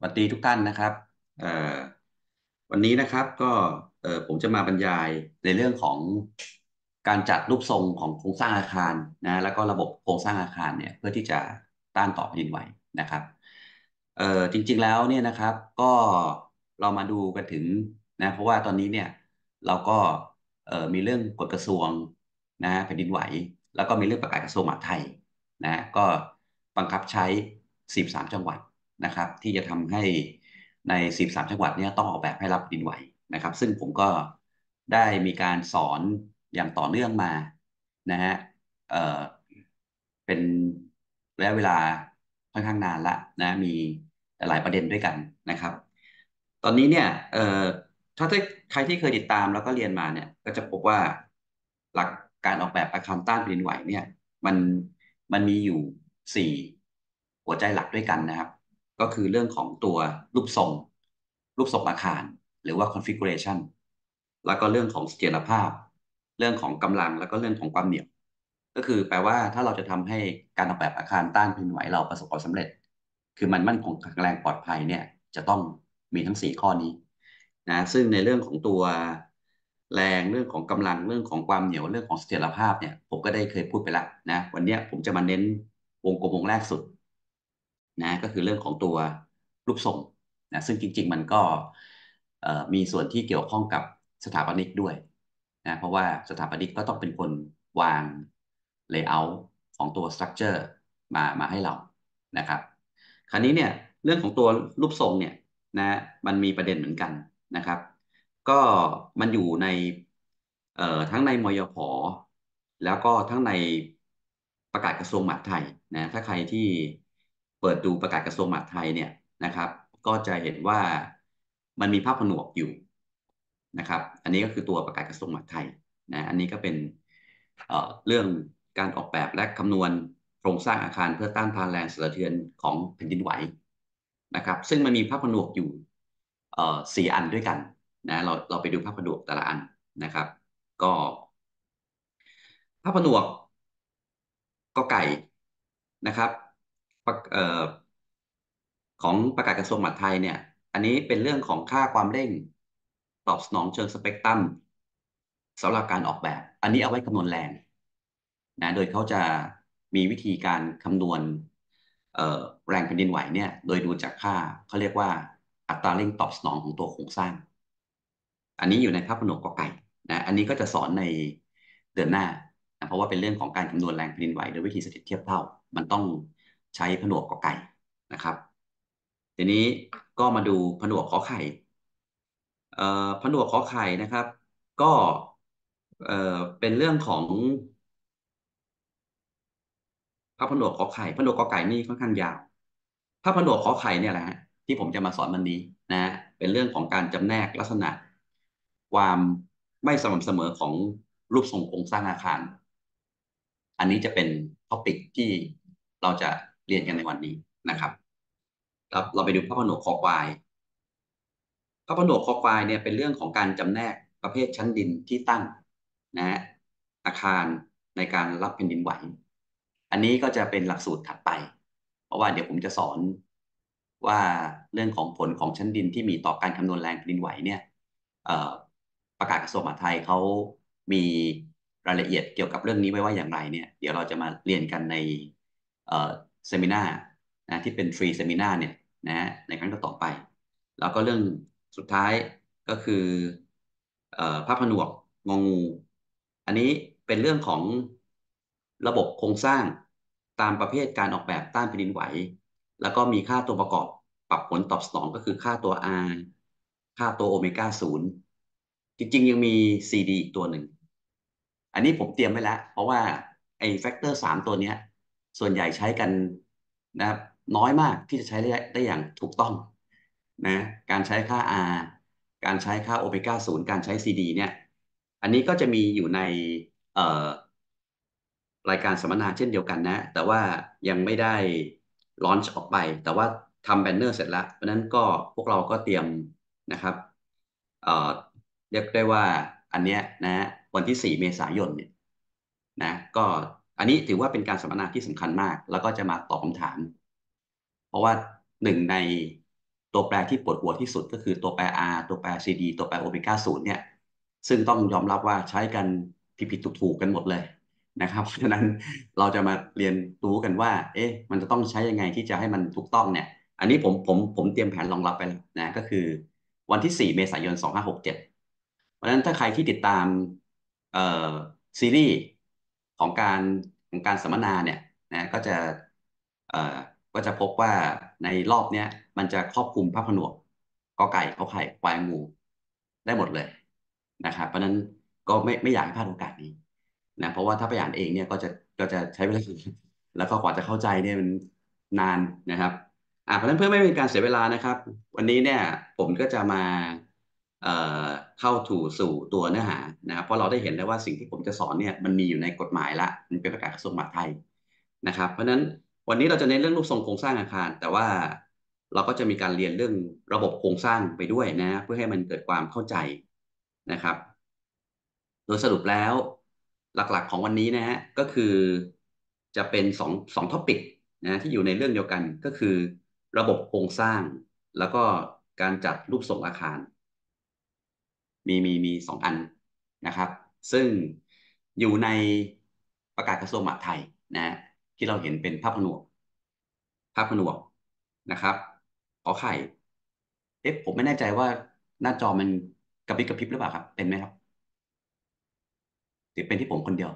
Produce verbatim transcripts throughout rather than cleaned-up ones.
สวัสดีทุกท่านนะครับเอ่อวันนี้นะครับก็เอ่อผมจะมาบรรยายในเรื่องของการจัดรูปทรงของโครงสร้างอาคารนะแล้วก็ระบบโครงสร้างอาคารเนี่ยเพื่อที่จะต้านต่อแผ่นดินไหวนะครับเอ่อจริงๆแล้วเนี่ยนะครับก็เรามาดูกันถึงนะเพราะว่าตอนนี้เนี่ยเราก็เอ่อมีเรื่องกฎกระทรวงนะแผ่นดินไหวแล้วก็มีเรื่องประกาศกระทรวงมหาดไทยนะก็บังคับใช้สิบสามจังหวัด นะครับที่จะทำให้ในสิบสามจังหวัดเนี่ยต้องออกแบบให้รับแผ่นดินไหวนะครับซึ่งผมก็ได้มีการสอนอย่างต่อเนื่องมานะฮะเอ่อเป็นระยะเวลาค่อนข้างนานละนะมีหลายประเด็นด้วยกันนะครับตอนนี้เนี่ยเอ่อถ้าใครที่เคยติดตามแล้วก็เรียนมาเนี่ยก็จะพบว่าหลักการออกแบบอาคารต้านแผ่นดินไหวเนี่ยมันมันมีอยู่สี่หัวใจหลักด้วยกันนะครับ ก็คือเรื่องของตัวรูปทรงรูปทรงอาคารหรือว่า configuration แล้วก็เรื่องของเสถียรภาพเรื่องของกำลังแล้วก็เรื่องของความเหนียวก็คือแปลว่าถ้าเราจะทำให้การออกแบบอาคารต้านแผ่นดินไหวเราประสบความสำเร็จคือมันมั่นคงแข็งแรงปลอดภัยเนี่ยจะต้องมีทั้งสี่ข้อนี้นะซึ่งในเรื่องของตัวแรงเรื่องของกำลังเรื่องของความเหนียวเรื่องของเสถียรภาพเนี่ยผมก็ได้เคยพูดไปแล้วนะวันนี้ผมจะมาเน้นวงกลมวงแรกสุด นะก็คือเรื่องของตัวรูปทรงนะซึ่งจริงๆมันก็เอ่อมีส่วนที่เกี่ยวข้องกับสถาปนิกด้วยนะเพราะว่าสถาปนิกก็ต้องเป็นคนวาง layout ของตัว structure มามาให้เรานะครับคราวนี้เนี่ยเรื่องของตัวรูปทรงเนี่ยนะมันมีประเด็นเหมือนกันนะครับก็มันอยู่ในเอ่อทั้งในมยพแล้วก็ทั้งในประกาศกระทรวงมหาดไทยนะถ้าใครที่เปิดดูประกาศกระทรวงมหาดไทยเนี่ยนะครับก็จะเห็นว่ามันมีภาพผนวกอยู่นะครับอันนี้ก็คือตัวประกาศกระทรวงมหาดไทยนะอันนี้ก็เป็นเอ่อเรื่องการออกแบบและคำนวณโครงสร้างอาคารเพื่อต้านทานแรงสั่นสะเทือนของแผ่นดินไหวนะครับซึ่งมันมีภาพผนวกอยู่เอ่อสี่อันด้วยกันนะเราเราไปดูภาพผนวกแต่ละอันนะครับก็ภาพผนวก กอไก่นะครับประเอ่อของประกาศกระทรวงมหาดไทยเนี่ยอันนี้เป็นเรื่องของค่าความเร่งตอบสนองเชิงสเปกตรัมสำหรับการออกแบบอันนี้เอาไว้คำนวณแรงนะโดยเขาจะมีวิธีการคำนวณเอ่อแรงแผ่นดินไหวเนี่ยโดยดูจากค่าเขาเรียกว่าอัตราเร่งตอบสนองของตัวโครงสร้าง อันนี้อยู่ในภาพผนวกกอไก่นะอันนี้ก็จะสอนในเดือนหน้านะเพราะว่าเป็นเรื่องของการคำนวณแรงแผ่นดินไหวโดยวิธีเสถียรเทียบเท่ามันต้องใช้ผนวกกอไก่นะครับทีนี้ก็มาดูผนวกขอไข่เอ่อผนวกขอไข่นะครับก็เอ่อเป็นเรื่องของพระผนวกขอไข่ผนวกกอไก่นี่ค่อนข้างยาวพระผนวกขอไข่เนี่ยแหละฮะที่ผมจะมาสอนวันนี้นะเป็นเรื่องของการจำแนกลักษณะความไม่สม่ำเสมอของรูปทรงโครงสร้างอาคาร อันนี้จะเป็นท็อปิกที่เราจะเรียนกันในวันนี้นะครับครับเราไปดูพระผนวกคอควายพระผนวกคอควายเนี่ยเป็นเรื่องของการจำแนกประเภทชั้นดินที่ตั้งนะฮะอาคารในการรับแผ่นดินไหวอันนี้ก็จะเป็นหลักสูตรถัดไปเพราะว่าเดี๋ยวผมจะสอนว่าเรื่องของผลของชั้นดินที่มีต่อการคำนวณแรงแผ่นดินไหวเนี่ยเอ่อประกาศกระทรวงมหาดไทยเขามีรายละเอียดเกี่ยวกับเรื่องนี้ไว้ว่าอย่างไรเนี่ยเดี๋ยวเราจะมาเรียนกันในเอ่อเซมินาร์นะที่เป็นฟรีเซมินาร์เนี่ยนะในครั้งต่อไป แล้วก็เรื่องสุดท้ายก็คือเอ่อพระผนวกงองูอันนี้เป็นเรื่องของระบบโครงสร้างตามประเภทการออกแบบต้านแผ่นดินไหวแล้วก็มีค่าตัวประกอบปรับผลตอบสนองก็คือค่าตัว R ค่าตัวโอเมก้าศูนย์จริงๆยังมี ซี ดี อีกตัวหนึ่งอันนี้ผมเตรียมไว้แล้วเพราะว่าไอ้แฟกเตอร์สามตัวเนี้ยส่วนใหญ่ใช้กันนะครับน้อยมากที่จะใช้ได้ได้อย่างถูกต้อง นะการใช้ค่า R การใช้ค่าโอเมก้าศูนย์การใช้ ซี ดี เนี่ยอันนี้ก็จะมีอยู่ในเอ่อรายการสัมมนาเช่นเดียวกันนะแต่ว่ายังไม่ได้ลอนช์ออกไปแต่ว่าทำแบนเนอร์เสร็จแล้วเพราะฉะนั้นก็พวกเราก็เตรียมนะครับเอ่อเรียกได้ว่าอันเนี้ยนะวันที่สี่เมษายนเนี่ยนะก็อันนี้ถือว่าเป็นการสัมมนาที่สำคัญมากแล้วก็จะมาตอบคำถาม เพราะว่าหนึ่งในตัวแปรที่ปวดหัวที่สุดก็คือตัวแปร R ตัวแปร ซี ดี ตัวแปรโอเมก้าศูนย์เนี่ยซึ่งต้องยอมรับว่าใช้กันผิดๆถูกๆกันหมดเลยนะครับเพราะฉะนั้นเราจะมาเรียนรู้กันว่าเอ๊ะมันจะต้องใช้ยังไงที่จะให้มันถูกต้องเนี่ยอันนี้ผมผมผมเตรียมแผนรองรับไปแล้วนะก็คือวันที่สี่เมษายนสองพันห้าร้อยหกสิบเจ็ดเพราะฉะนั้นถ้าใครที่ติดตามเอ่อซีรีส์ของการของการสัมมนาเนี่ยนะก็จะเอ่อ ก็จะพบว่าในรอบเนี้ยมันจะครอบคลุมพระผนวกกอไก่ขอไข่ควายงูได้หมดเลยนะครับเพราะฉะนั้นก็ไม่ไม่อยากให้พลาดโอกาสนี้นะเพราะว่าถ้าไปอ่านเองเนี่ยก็จะก็จะใช้เวลาแล้วก็กว่าจะเข้าใจเนี่ยมันนานนะครับอ่าเพราะฉะนั้นเพื่อไม่เป็นการเสียเวลานะครับวันนี้เนี่ยผมก็จะมาเอ่อเข้าถูสู่ตัวเนื้อหานะครับเพราะเราได้เห็นแล้วว่าสิ่งที่ผมจะสอนเนี่ยมันมีอยู่ในกฎหมายละมันเป็นประกาศกระทรวงมหาดไทยนะครับเพราะฉะนั้น วันนี้เราจะเน้นเรื่องรูปทรงโครงสร้างอาคารแต่ว่าเราก็จะมีการเรียนเรื่องระบบโครงสร้างไปด้วยนะเพื่อให้มันเกิดความเข้าใจนะครับโดยสรุปแล้วหลักๆของวันนี้นะฮะก็คือจะเป็นสองสองท็อปิกนะที่อยู่ในเรื่องเดียวกันก็คือระบบโครงสร้างแล้วก็การจัดรูปทรงอาคารมีมีมีสองอันนะครับซึ่งอยู่ในประกาศกระทรวงมหาดไทยนะที่เราเห็นเป็นภาพผนวก ภาพผนวกนะครับขอไข่เอ๊ะผมไม่แน่ใจว่าหน้าจอมันกระพริบกระพริบหรือเปล่าครับเป็นไหมครับหรือเป็นที่ผมคนเดียว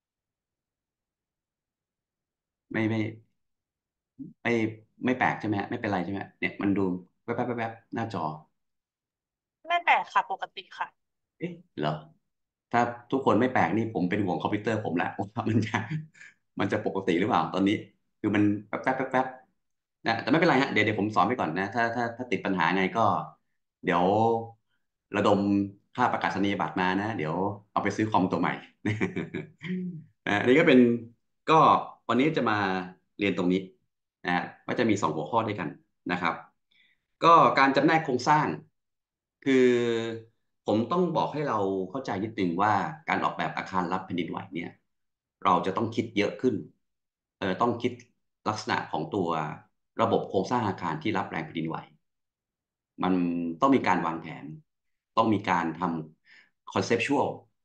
ไม่ไม่ไม่ไม่แปลกใช่ไหมฮะไม่เป็นไรใช่ไหมฮะเนี่ยมันดูแวบแวบแวบแวบหน้าจอไม่แปลกค่ะปกติค่ะเอ๊ะเหรอถ้าทุกคนไม่แปลกนี่ผมเป็นห่วงคอมพิวเตอร์ผมแหละว่ามันจะมันจะปกติหรือเปล่าตอนนี้คือมันแป๊บแป๊บแป๊บแป๊บนะแต่ไม่เป็นไรฮะเดี๋ยวเดี๋ยวผมสอนไปก่อนนะถ้าถ้าถ้าติดปัญหาไงก็เดี๋ยวระดมค่าประกาศนียบัตรมานะเดี๋ยวเอาไปซื้อคอมตัวใหม่นะอันนี้ก็เป็นก็วันนี้จะมาเรียนตรงนี้นะว่าจะมีสองหัวข้อด้วยกันนะครับก็การจำแนกโครงสร้างคือผมต้องบอกให้เราเข้าใจนิดนึงว่าการออกแบบอาคารรับแผ่นดินไหวเนี่ยเราจะต้องคิดเยอะขึ้นเออต้องคิดลักษณะของตัวระบบโครงสร้างอาคารที่รับแรงแผ่นดินไหว มันต้องมีการวางแผน ต้องมีการทำ conceptual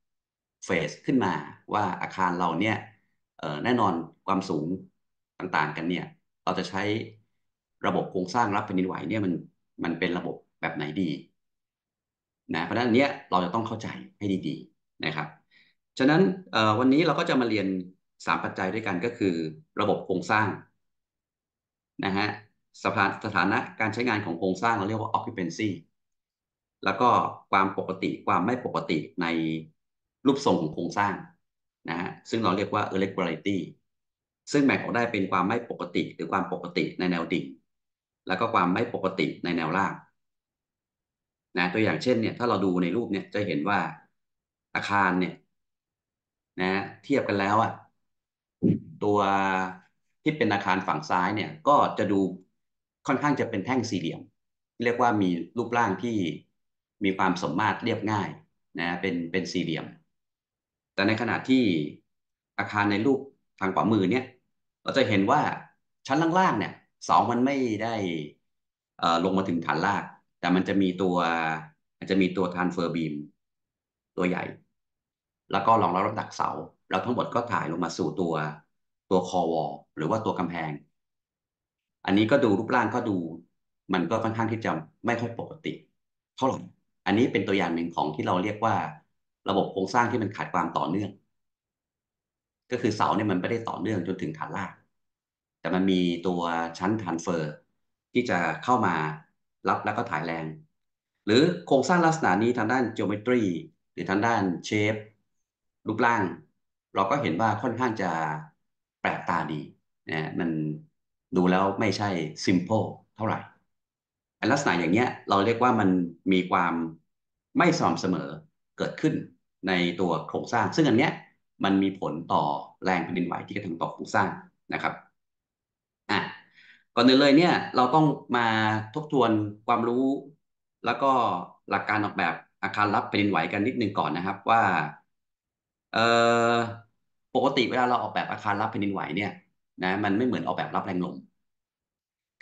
phase ขึ้นมาว่าอาคารเราเนี่ยเอ่อแน่นอนความสูงต่างๆกันเนี่ยเราจะใช้ระบบโครงสร้างรับแผ่นดินไหวเนี่ยมันมันเป็นระบบแบบไหนดีนะเพราะฉะนั้นอันเนี้ยเราจะต้องเข้าใจให้ดีๆนะครับฉะนั้นเอ่อวันนี้เราก็จะมาเรียนสามปัจจัยด้วยกันก็คือระบบโครงสร้าง นะฮะสถานสถานะการใช้งานของโครงสร้างเราเรียกว่า occupancy แล้วก็ความปกติความไม่ปกติในรูปทรงของโครงสร้างนะฮะซึ่งเราเรียกว่า irregularity ซึ่งแบ่งออกได้เป็นความไม่ปกติหรือความปกติในแนวดิ่งแล้วก็ความไม่ปกติในแนวราบนะตัวอย่างเช่นเนี่ยถ้าเราดูในรูปเนี่ยจะเห็นว่าอาคารเนี่ยนะเทียบกันแล้วอ่ะตัวที่เป็นอาคารฝั่งซ้ายเนี่ยก็จะดูค่อนข้างจะเป็นแท่งสี่เหลี่ยมเรียกว่ามีรูปร่างที่มีความสมมาตรเรียบง่ายนะเป็นเป็นสี่เหลี่ยมแต่ในขณะที่อาคารในรูปทางขวามือเนี่ยเราจะเห็นว่าชั้นล่างๆเนี่ยเสามันไม่ได้เอ่อลงมาถึงฐานรากแต่มันจะมีตัวมันจะมีตัว transfer beam ตัวใหญ่ แล้วก็รองรับน้ำหนักเสาแล้วทั้งหมดก็ถ่ายลงมาสู่ตัวตัวคอวอลหรือว่าตัวกำแพงอันนี้ก็ดูรูปร่างก็ดูมันก็ค่อนข้างที่จะไม่ค่อยปกติเท่าไหร่อันนี้เป็นตัวอย่างหนึ่งของที่เราเรียกว่าระบบโครงสร้างที่มันขาดความต่อเนื่องก็คือเสาเนี่ยมันไม่ได้ต่อเนื่องจนถึงฐานรากแต่มันมีตัวชั้นทรานสเฟอร์ที่จะเข้ามารับแล้วก็ถ่ายแรงหรือโครงสร้างลักษณะนี้ทางด้าน geometry หรือทางด้าน shape รูปร่างเราก็เห็นว่าค่อนข้างจะแปลกตาดีนะมันดูแล้วไม่ใช่ simple เท่าไหร่อันลักษณะอย่างเงี้ยเราเรียกว่ามันมีความไม่สม่ำเสมอเกิดขึ้นในตัวโครงสร้างซึ่งอันเนี้ยมันมีผลต่อแรงแผ่นดินไหวที่กระทำต่อโครงสร้างนะครับอ่ะก่อนอื่นเลยเนี่ยเราต้องมาทบทวนความรู้แล้วก็หลักการออกแบบอาคารรับแผ่นดินไหวกันนิดนึงก่อนนะครับว่าเอ่อปกติเวลาเราออกแบบอาคารรับแผ่นดินไหวเนี่ยนะมันไม่เหมือนออกแบบรับแรงลม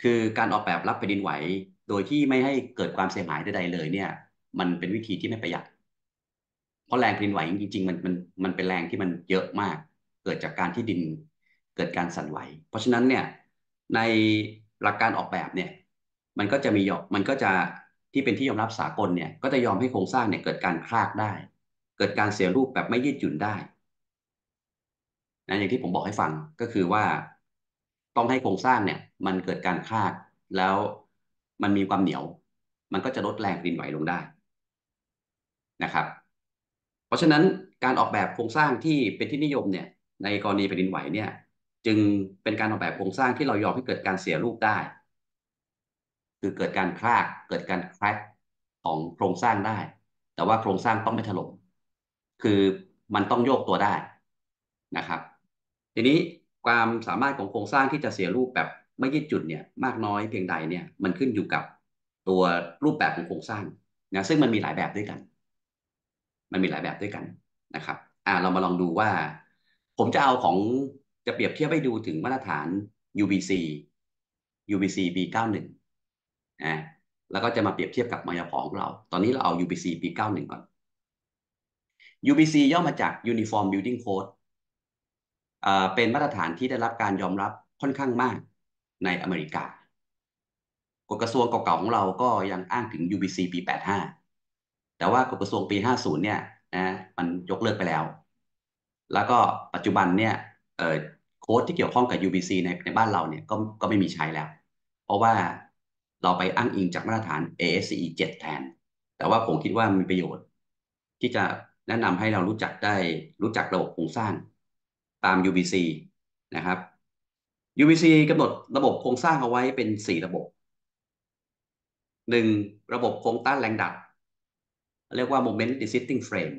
คือการออกแบบรับแผ่นดินไหวโดยที่ไม่ให้เกิดความเสียหายใดๆเลยเนี่ยมันเป็นวิธีที่ไม่ประหยัดเพราะแรงแผ่นดินไหวจริงๆมันมันมันเป็นแรงที่มันเยอะมากเกิดจากการที่ดินเกิดการสั่นไหวเพราะฉะนั้นเนี่ยในหลักการออกแบบเนี่ยมันก็จะมีมันก็จะที่เป็นที่ยอมรับสากลเนี่ยก็จะยอมให้โครงสร้างเนี่ยเกิดการคลากได้เกิดการเสียรูปแบบไม่ยืดหยุ่นได้ นะอย่างที่ผมบอกให้ฟังก็คือว่าต้องให้โครงสร้างเนี่ยมันเกิดการคาดแล้วมันมีความเหนียวมันก็จะลดแรงแผ่นดินไหวลงได้นะครับเพราะฉะนั้นการออกแบบโครงสร้างที่เป็นที่นิยมเนี่ยในกรณีแผ่นดินไหวเนี่ยจึงเป็นการออกแบบโครงสร้างที่เรายอมให้เกิดการเสียรูปได้คือเกิดการคลากเกิดการแครกของโครงสร้างได้แต่ว่าโครงสร้างต้องไม่ถล่มคือมันต้องโยกตัวได้นะครับ ทีนี้ความสามารถของโครงสร้างที่จะเสียรูปแบบไม่ยืดหยุ่นเนี่ยมากน้อยเพียงใดเนี่ยมันขึ้นอยู่กับตัวรูปแบบของโครงสร้างนะซึ่งมันมีหลายแบบด้วยกันมันมีหลายแบบด้วยกันนะครับอ่าเรามาลองดูว่าผมจะเอาของจะเปรียบเทียบให้ดูถึงมาตรฐาน ยู บี ซี ยู บี ซี ปี เก้าสิบเอ็ดอ่าแล้วก็จะมาเปรียบเทียบกับมายาพอของเราตอนนี้เราเอา ยู บี ซี ปี เก้าสิบเอ็ดก่อน ยู บี ซี ย่อมาจาก Uniform Building Code เอ่อเป็นมาตรฐานที่ได้รับการยอมรับค่อนข้างมากในอเมริกากฎกระทรวงเก่าๆของเราก็ยังอ้างถึง ยู บี ซี ปีแปดสิบห้าแต่ว่ากฎกระทรวงปีห้าสิบเนี่ยนะมันยกเลิกไปแล้วแล้วก็ปัจจุบันเนี่ยเอ่อโค้ดที่เกี่ยวข้องกับ ยู บี ซี ในในบ้านเราเนี่ยก็ก็ไม่มีใช้แล้วเพราะว่าเราไปอ้างอิงจากมาตรฐาน เอ เอส ซี อี เจ็ดแทนแต่ว่าผมคิดว่ามีประโยชน์ที่จะแนะนำให้เรารู้จักได้รู้จักระบบโครงสร้างตาม ยู บี ซี นะครับ ยู บี ซี กำหนดระบบโครงสร้างเอาไว้เป็นสี่ระบบหนึ่งระบบโครงต้านแรงดันเรียกว่า Moment Resisting Frame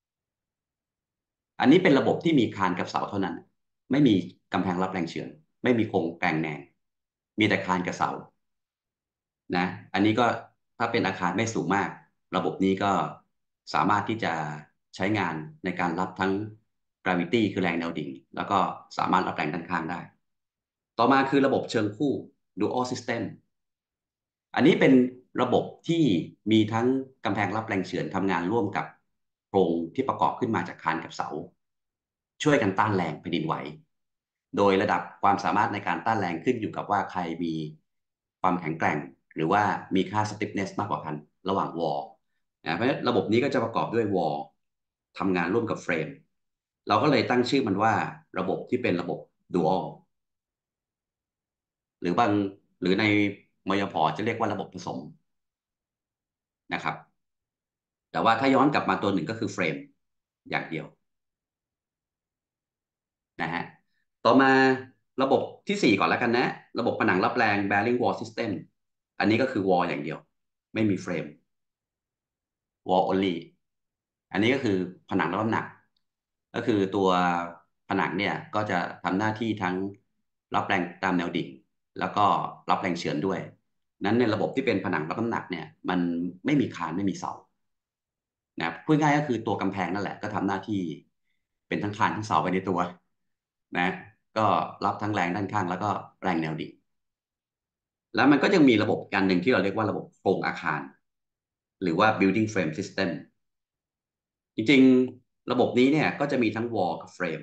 อันนี้เป็นระบบที่มีคานกับเสาเท่านั้นไม่มีกำแพงรับแรงเฉือนไม่มีโครงแกร่งแนงมีแต่คานกับเสานะอันนี้ก็ถ้าเป็นอาคารไม่สูงมากระบบนี้ก็สามารถที่จะใช้งานในการรับทั้ง gravity คือแรงแนวดิ่งแล้วก็สามารถรับแรงด้านข้างได้ต่อมาคือระบบเชิงคู่ dual system อันนี้เป็นระบบที่มีทั้งกำแพงรับแรงเฉือนทำงานร่วมกับโครงที่ประกอบขึ้นมาจากคานกับเสาช่วยกันต้านแรงแผ่นดินไหวโดยระดับความสามารถในการต้านแรงขึ้นอยู่กับว่าใครมีความแข็งแกร่งหรือว่ามีค่า stiffness มากกว่ากันระหว่างวอลนะเพราะฉะนั้นระบบนี้ก็จะประกอบด้วยวอลทำงานร่วมกับเฟรมเราก็เลยตั้งชื่อมันว่าระบบที่เป็นระบบ dual หรือบางหรือในมยพจะเรียกว่าระบบผสมนะครับ แต่ว่าถ้าย้อนกลับมาตัวหนึ่งก็คือเฟรมอย่างเดียวนะฮะต่อมาระบบที่สี่ก่อนแล้วกันนะระบบผนังรับแรง bearing wall system อันนี้ก็คือ wall อย่างเดียวไม่มีเฟรม wall only อันนี้ก็คือผนังรับน้ำหนักก็คือตัวผนังเนี่ยก็จะทำหน้าที่ทั้งรับแรงตามแนวดิ่งแล้วก็รับแรงเฉือนด้วยนั้นในระบบที่เป็นผนังรับน้ำหนักเนี่ยมันไม่มีคานไม่มีเสา นะพูดง่ายก็คือตัวกำแพงนั่นแหละก็ทำหน้าที่เป็นทั้งคานทั้งเสาไปในตัวนะก็รับทั้งแรงด้านข้างแล้วก็แรงแนวดิ่งแล้วมันก็ยังมีระบบการหนึ่งที่เราเรียกว่าระบบโครงอาคารหรือว่า building frame system จริงๆระบบนี้เนี่ยก็จะมีทั้ง wall กับ frame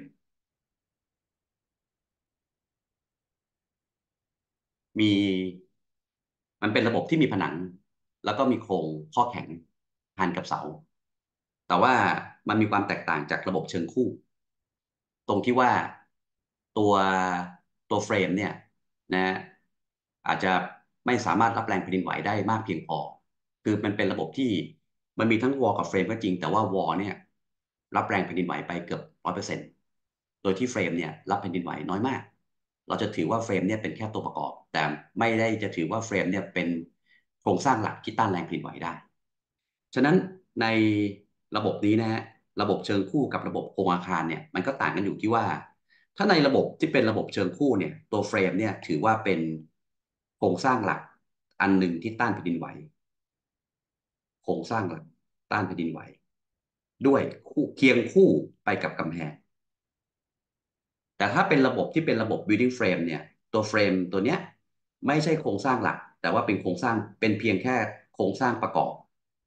มีมันเป็นระบบที่มีผนังแล้วก็มีโครงข้อแข็งพันกับเสาแต่ว่ามันมีความแตกต่างจากระบบเชิงคู่ตรงที่ว่าตัวตัวเฟรมเนี่ยนะอาจจะไม่สามารถรับแรงแผ่นดินไหวได้มากเพียงพอคือมันเป็นระบบที่มันมีทั้งวอลกับเฟรมก็จริงแต่ว่าวอลเนี่ยรับแรงแผ่นดินไหวไปเกือบร้อยเปอร์เซ็นต์โดยที่เฟรมเนี่ยรับแผ่นดินไหวน้อยมาก เราจะถือว่าเฟรมเนี่ยเป็นแค่ตัวประกอบแต่ไม่ได้จะถือว่าเฟรมเนี่ยเป็นโครงสร้างหลักที่ต้านแรงแผ่นดินไหวได้ฉะนั้นในระบบนี้นะฮะระบบเชิงคู่กับระบบโครงอาคารเนี่ยมันก็ต่างกันอยู่ที่ว่าถ้าในระบบที่เป็นระบบเชิงคู่เนี่ยตัวเฟรมเนี่ยถือว่าเป็นโครงสร้างหลักอันหนึ่งที่ต้านแผ่นดินไหวโครงสร้างหลักต้านแผ่นดินไหวด้วยคู่เคียงคู่ไปกับกำแพง แต่ถ้าเป็นระบบที่เป็นระบบ building frame เนี่ยตัวเฟรมตัวเนี้ยไม่ใช่โครงสร้างหลักแต่ว่าเป็นโครงสร้างเป็นเพียงแค่โครงสร้างประกอบ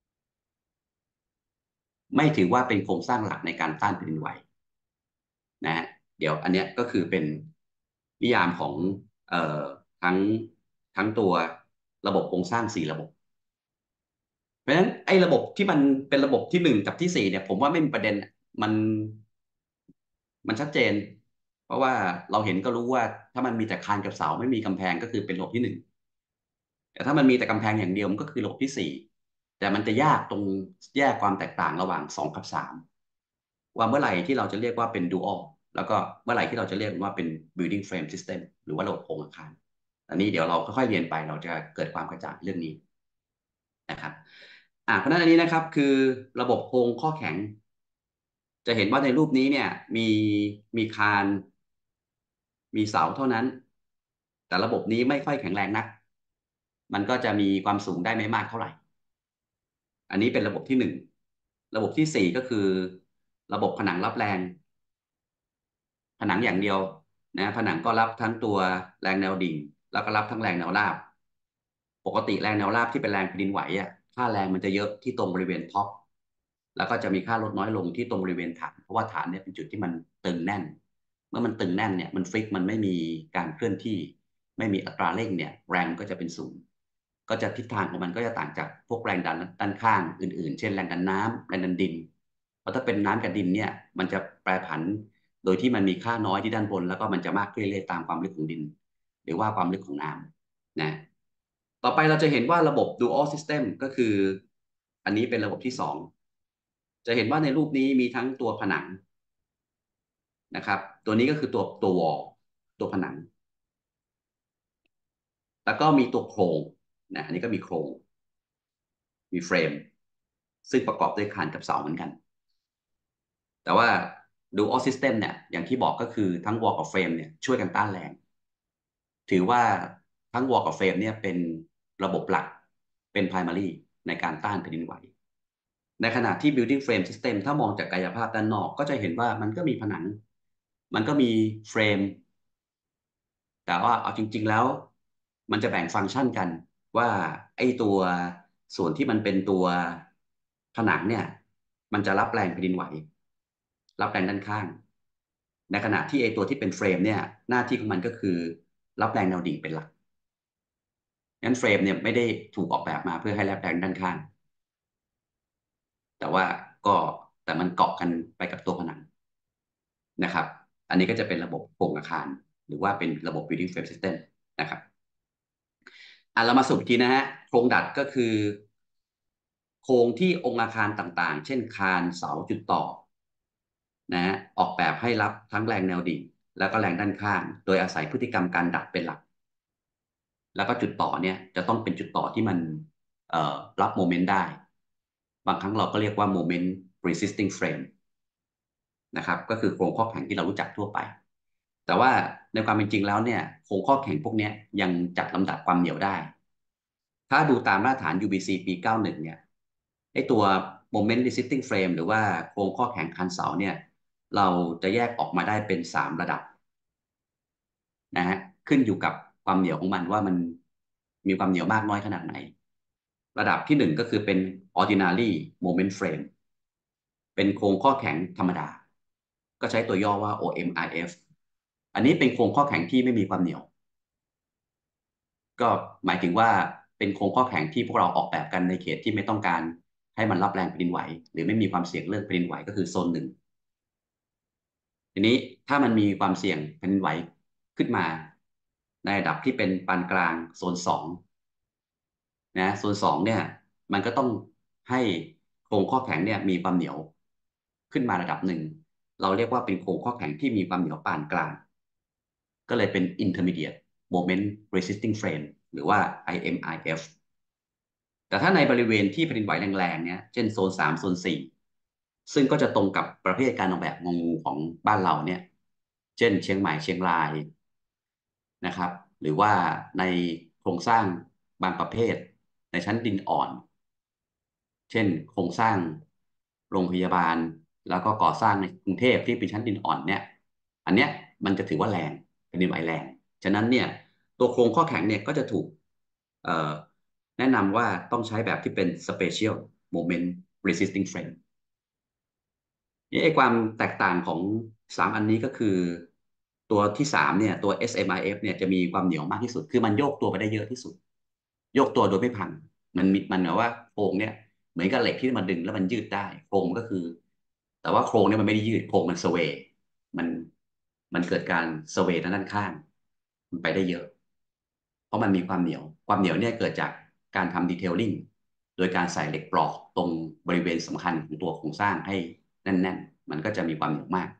ไม่ถือว่าเป็นโครงสร้างหลักในการต้านแผ่นดินไหวนะฮะเดี๋ยวอันเนี้ยก็คือเป็นนิยามของเอ่อทั้งทั้งตัวระบบโครงสร้างสี่ระบบเพราะฉะนั้นไอ้ระบบที่มันเป็นระบบที่หนึ่งกับที่สี่เนี่ยผมว่าไม่มีประเด็นมันมันชัดเจนเพราะว่าเราเห็นก็รู้ว่าถ้ามันมีแต่คานกับเสาไม่มีกำแพงก็คือเป็นระบบที่หนึ่ง แต่ถ้ามันมีแต่กำแพงอย่างเดียวมันก็คือระบบที่สี่แต่มันจะยากตรงแยกความแตกต่างระหว่างสองกับสามว่าเมื่อไหร่ที่เราจะเรียกว่าเป็น dual แล้วก็เมื่อไหร่ที่เราจะเรียกว่าเป็น building frame system หรือว่าระบบโครงอาคารอันนี้เดี๋ยวเราค่อยๆเรียนไปเราจะเกิดความกระจ่างเรื่องนี้นะครับอ่าเพราะฉะนั้นอันนี้นะครับคือระบบโครงข้อแข็งจะเห็นว่าในรูปนี้เนี่ยมีมีคานมีเสาเท่านั้นแต่ระบบนี้ไม่ค่อยแข็งแรงนักมันก็จะมีความสูงได้ไม่มากเท่าไหร่ อันนี้เป็นระบบที่หนึ่งระบบที่สี่ก็คือระบบผนังรับแรงผนังอย่างเดียวนะผนังก็รับทั้งตัวแรงแนวดิ่งแล้วก็รับทั้งแรงแนวราบปกติแรงแนวราบที่เป็นแรงแผ่นดินไหวอ่ะค่าแรงมันจะเยอะที่ตรงบริเวณท็อปแล้วก็จะมีค่าลดน้อยลงที่ตรงบริเวณฐานเพราะว่าฐานเนี่ยเป็นจุดที่มันตึงแน่นเมื่อมันตึงแน่นเนี่ยมันฟิกมันไม่มีการเคลื่อนที่ไม่มีอัตราเร่งเนี่ยแรงก็จะเป็นศูนย์ก็จะทิศทางของมันก็จะต่างจากพวกแรงดันด้านข้างอื่นๆเช่นแรงดันน้ำแรงดันดิน เพราะถ้าเป็นน้ำกับดินเนี่ยมันจะแปรผันโดยที่มันมีค่าน้อยที่ด้านบนแล้วก็มันจะมากขึ้นเรื่อยๆตามความลึกของดินหรือว่าความลึกของน้ำนะต่อไปเราจะเห็นว่าระบบ dual system ก็คืออันนี้เป็นระบบที่สองจะเห็นว่าในรูปนี้มีทั้งตัวผนังนะครับตัวนี้ก็คือตัวตัววอลตัวผนังแล้วก็มีตัวโครงนะอันนี้ก็มีโครงมีเฟรมซึ่งประกอบด้วยคานกับเสาเหมือนกันแต่ว่า dual system เนี่ยอย่างที่บอกก็คือทั้ง wall กับ frame เนี่ยช่วยกันต้านแรง ถือว่าทั้ง Wall กับ Frame เนี่ยเป็นระบบหลักเป็น primary ในการต้านแผ่นดินไหวในขณะที่ building frame system ถ้ามองจากกายภาพด้านนอกก็จะเห็นว่ามันก็มีผนังมันก็มีเฟรมแต่ว่าเอาจริงๆแล้วมันจะแบ่งฟังก์ชันกันว่าไอ้ตัวส่วนที่มันเป็นตัวผนังเนี่ยมันจะรับแรงแผ่นดินไหวรับแรงด้านข้างในขณะที่ไอ้ตัวที่เป็นเฟรมเนี่ยหน้าที่ของมันก็คือรับแรงแนวดิ่งเป็นหลัก งั้นเฟรมเนี่ยไม่ได้ถูกออกแบบมาเพื่อให้แลบแรงด้านข้างแต่ว่าก็แต่มันเกาะกันไปกับตัวผนังนะครับอันนี้ก็จะเป็นระบบโครงอาคารหรือว่าเป็นระบบ building frame system นะครับอ่ะเรามาสรุปอีกทีนะฮะโครงดัดก็คือโครงที่องค์อาคารต่างๆเช่นคานเสาจุดต่อนะฮะออกแบบให้รับทั้งแรงแนวดิ่งแล้วก็แรงด้านข้างโดยอาศัยพฤติกรรมการดัดเป็นหลัก แล้วก็จุดต่อเนี่ยจะต้องเป็นจุดต่อที่มันเอ่อรับโมเมนต์ได้บางครั้งเราก็เรียกว่าโมเมนต์ resisting frame นะครับก็คือโครงข้อแข็งที่เรารู้จักทั่วไปแต่ว่าในความเป็นจริงแล้วเนี่ยโครงข้อแข็งพวกนี้ยังจัดลำดับความเหนียวได้ถ้าดูตามมาตรฐาน ยู บี ซี ปีเก้าสิบเอ็ดเนี่ยไอตัว moment resisting frame หรือว่าโครงข้อแข็งคันเสาเนี่ยเราจะแยกออกมาได้เป็นสามระดับ นะฮะขึ้นอยู่กับความเหนียวของมันว่ามันมีความเหนียวมากน้อยขนาดไหนระดับที่หนึ่งก็คือเป็น ordinary moment frame เป็นโครงข้อแข็งธรรมดาก็ใช้ตัวย่อว่า โอ เอ็ม ไอ เอฟ อันนี้เป็นโครงข้อแข็งที่ไม่มีความเหนียวก็หมายถึงว่าเป็นโครงข้อแข็งที่พวกเราออกแบบกันในเขตที่ไม่ต้องการให้มันรับแรงแผ่นดินไหวหรือไม่มีความเสี่ยงเรื่องแผ่นดินไหวก็คือโซนหนึ่งทีนี้ถ้ามันมีความเสี่ยงแผ่นดินไหวขึ้นมาในระดับที่เป็นปานกลางโซนสอง นะส่วนสองเนี่ยมันก็ต้องให้โครงข้อแข็งเนี่ยมีความเหนียวขึ้นมาระดับหนึ่งเราเรียกว่าเป็นโครงข้อแข็งที่มีความเหนียวปานกลางก็เลยเป็น intermediate moment resisting frame หรือว่า ไอ เอ็ม ไอ เอฟ แต่ถ้าในบริเวณที่แผ่นดินไหวแรงๆเนี่ยเช่นโซนสามโซนสี่ซึ่งก็จะตรงกับประเภทการออกแบบงองูของบ้านเราเนี่ยเช่นเชียงใหม่เชียงรายนะครับหรือว่าในโครงสร้างบางประเภทในชั้นดินอ่อน เช่นโครงสร้างโรงพยาบาลแล้วก็ก่อสร้างในกรุงเทพที่เป็นชั้นดินอ่อนเนี่ยอันเนี้ยมันจะถือว่าแรงเป็นดินไหวแรงฉะนั้นเนี่ยตัวโครงข้อแข็งเนี่ยก็จะถูกเอ่อแนะนำว่าต้องใช้แบบที่เป็น Special Moment Resisting Frame นี่ไอ้ความแตกต่างของสามอันนี้ก็คือตัวที่สามเนี่ยตัว เอส เอ็ม ไอ เอฟ เนี่ยจะมีความเหนียวมากที่สุดคือมันโยกตัวไปได้เยอะที่สุดโยกตัวโดยไม่พังมันมีมันเหมือนว่าโครงเนี่ยเหมือนกับเหล็กที่มันดึงแล้วมันยืดได้โครงก็คือแต่ว่าโครงเนี่ยมันไม่ได้ยืดโครงมันสเวย์มันมันเกิดการสเวย์ทางด้านข้างมันไปได้เยอะเพราะมันมีความเหนียวความเหนียวเนี่ยเกิดจากการทำดีเทลลิ่งโดยการใส่เหล็กปลอกตรงบริเวณสำคัญของตัวโครงสร้างให้แน่นๆมันก็จะมีความเหนียวมาก